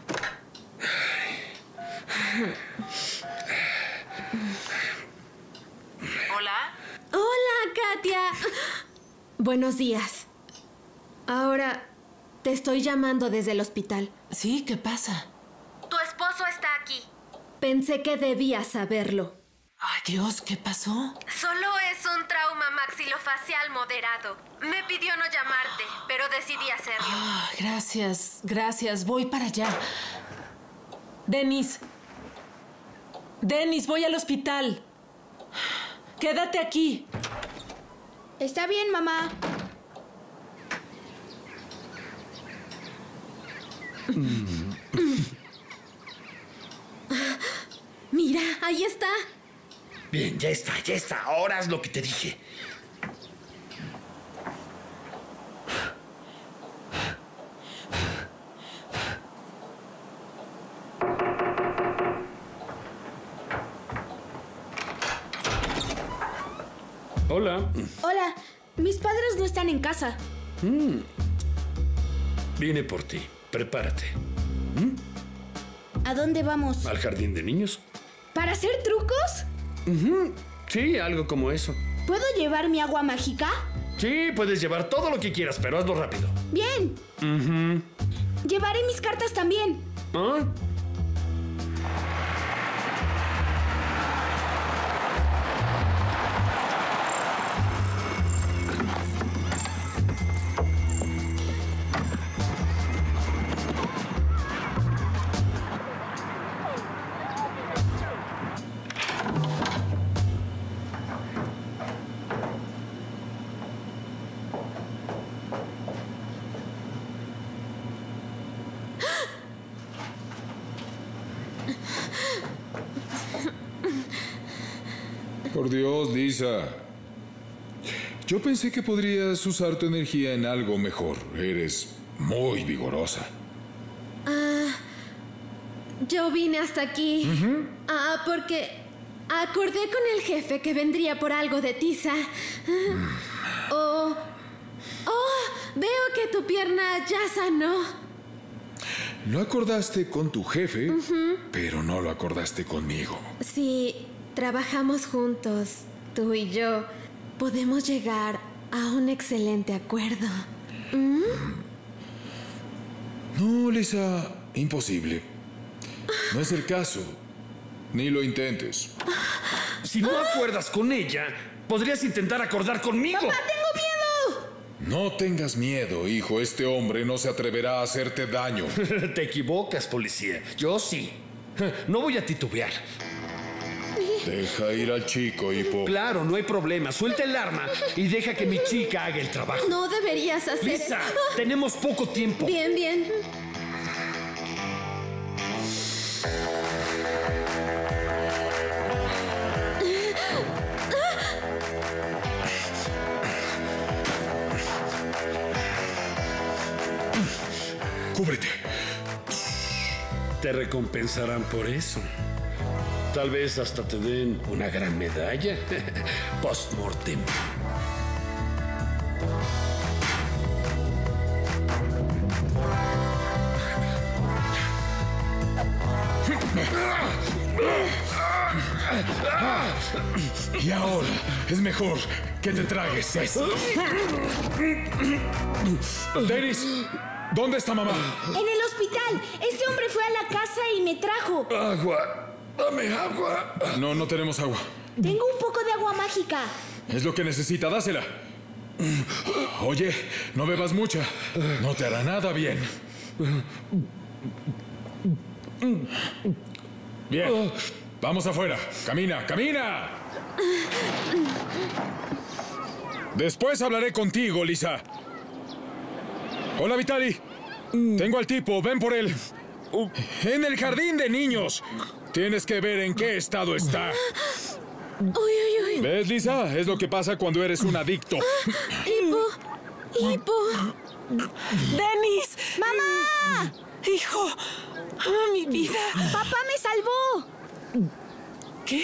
¿Hola? Hola, Katia. Buenos días. Ahora te estoy llamando desde el hospital. Sí, ¿qué pasa? Tu esposo está aquí. Pensé que debías saberlo. Ay, Dios, ¿qué pasó? Solo es un trauma maxilofacial moderado. Me pidió no llamarte, pero decidí hacerlo. Gracias, gracias. Voy para allá. Denis, voy al hospital. Quédate aquí. Está bien, mamá. Mira, ahí está. Bien, ya está. Ahora haz lo que te dije. Hola. Hola, mis padres no están en casa. Vine por ti. Prepárate. ¿A dónde vamos? ¿Al jardín de niños? ¿Para hacer trucos? Sí, algo como eso. ¿Puedo llevar mi agua mágica? Sí, puedes llevar todo lo que quieras, pero hazlo rápido. Bien. Llevaré mis cartas también. ¿Ah? Por Dios, Lisa. Yo pensé que podrías usar tu energía en algo mejor. Eres muy vigorosa. Yo vine hasta aquí. Porque acordé con el jefe que vendría por algo de tiza. Veo que tu pierna ya sanó. Lo acordaste con tu jefe, pero no lo acordaste conmigo. Sí, trabajamos juntos, tú y yo. Podemos llegar a un excelente acuerdo. No, Lisa, imposible. No es el caso. Ni lo intentes. Si no acuerdas con ella, podrías intentar acordar conmigo. ¡Papá, tengo miedo! No tengas miedo, hijo. Este hombre no se atreverá a hacerte daño. Te equivocas, policía. Yo sí. No voy a titubear. Deja ir al chico, Hippo. Claro, no hay problema. Suelta el arma y deja que mi chica haga el trabajo. No deberías hacer Lisa, tenemos poco tiempo. Bien, bien. Cúbrete. Te recompensarán por eso. Tal vez hasta te den una gran medalla. Post-mortem. Y ahora es mejor que te tragues eso. Dennis, ¿dónde está mamá? En el hospital. Este hombre fue a la casa y me trajo. Agua. Dame agua. No tenemos agua. Tengo un poco de agua mágica. Es lo que necesita, dásela. Oye, no bebas mucha. No te hará nada bien. Bien. Vamos afuera. Camina, camina. Después hablaré contigo, Lisa. Hola, Vitali. Tengo al tipo. Ven por él. En el jardín de niños. Tienes que ver en qué estado está. Uy. ¿Ves, Lisa? Es lo que pasa cuando eres un adicto. Hippo. ¡Dennis! ¡Mamá! ¡Hijo! ¡Mi vida! ¡Papá me salvó! ¿Qué?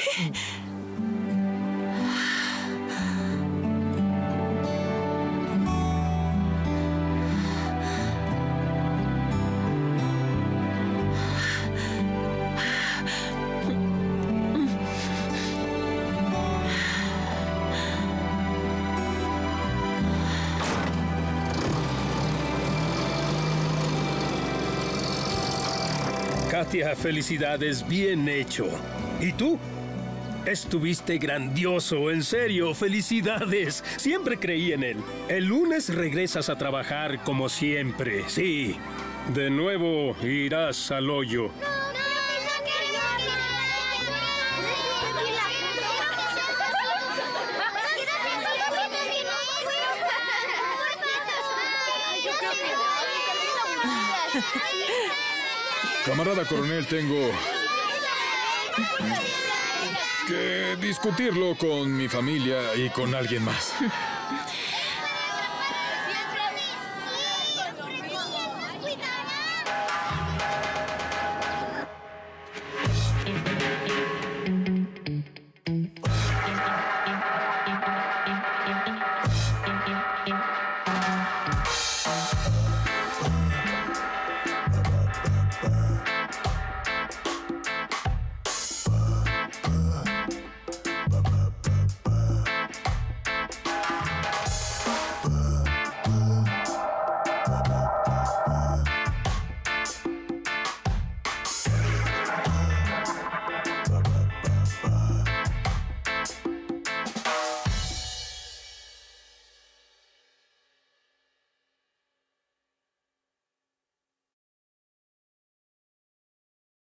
Katia, felicidades, bien hecho. ¿Y tú? Estuviste grandioso, en serio, felicidades. Siempre creí en él. El lunes regresas a trabajar como siempre, sí. De nuevo irás al hoyo. Camarada coronel, tengo que discutirlo con mi familia y con alguien más.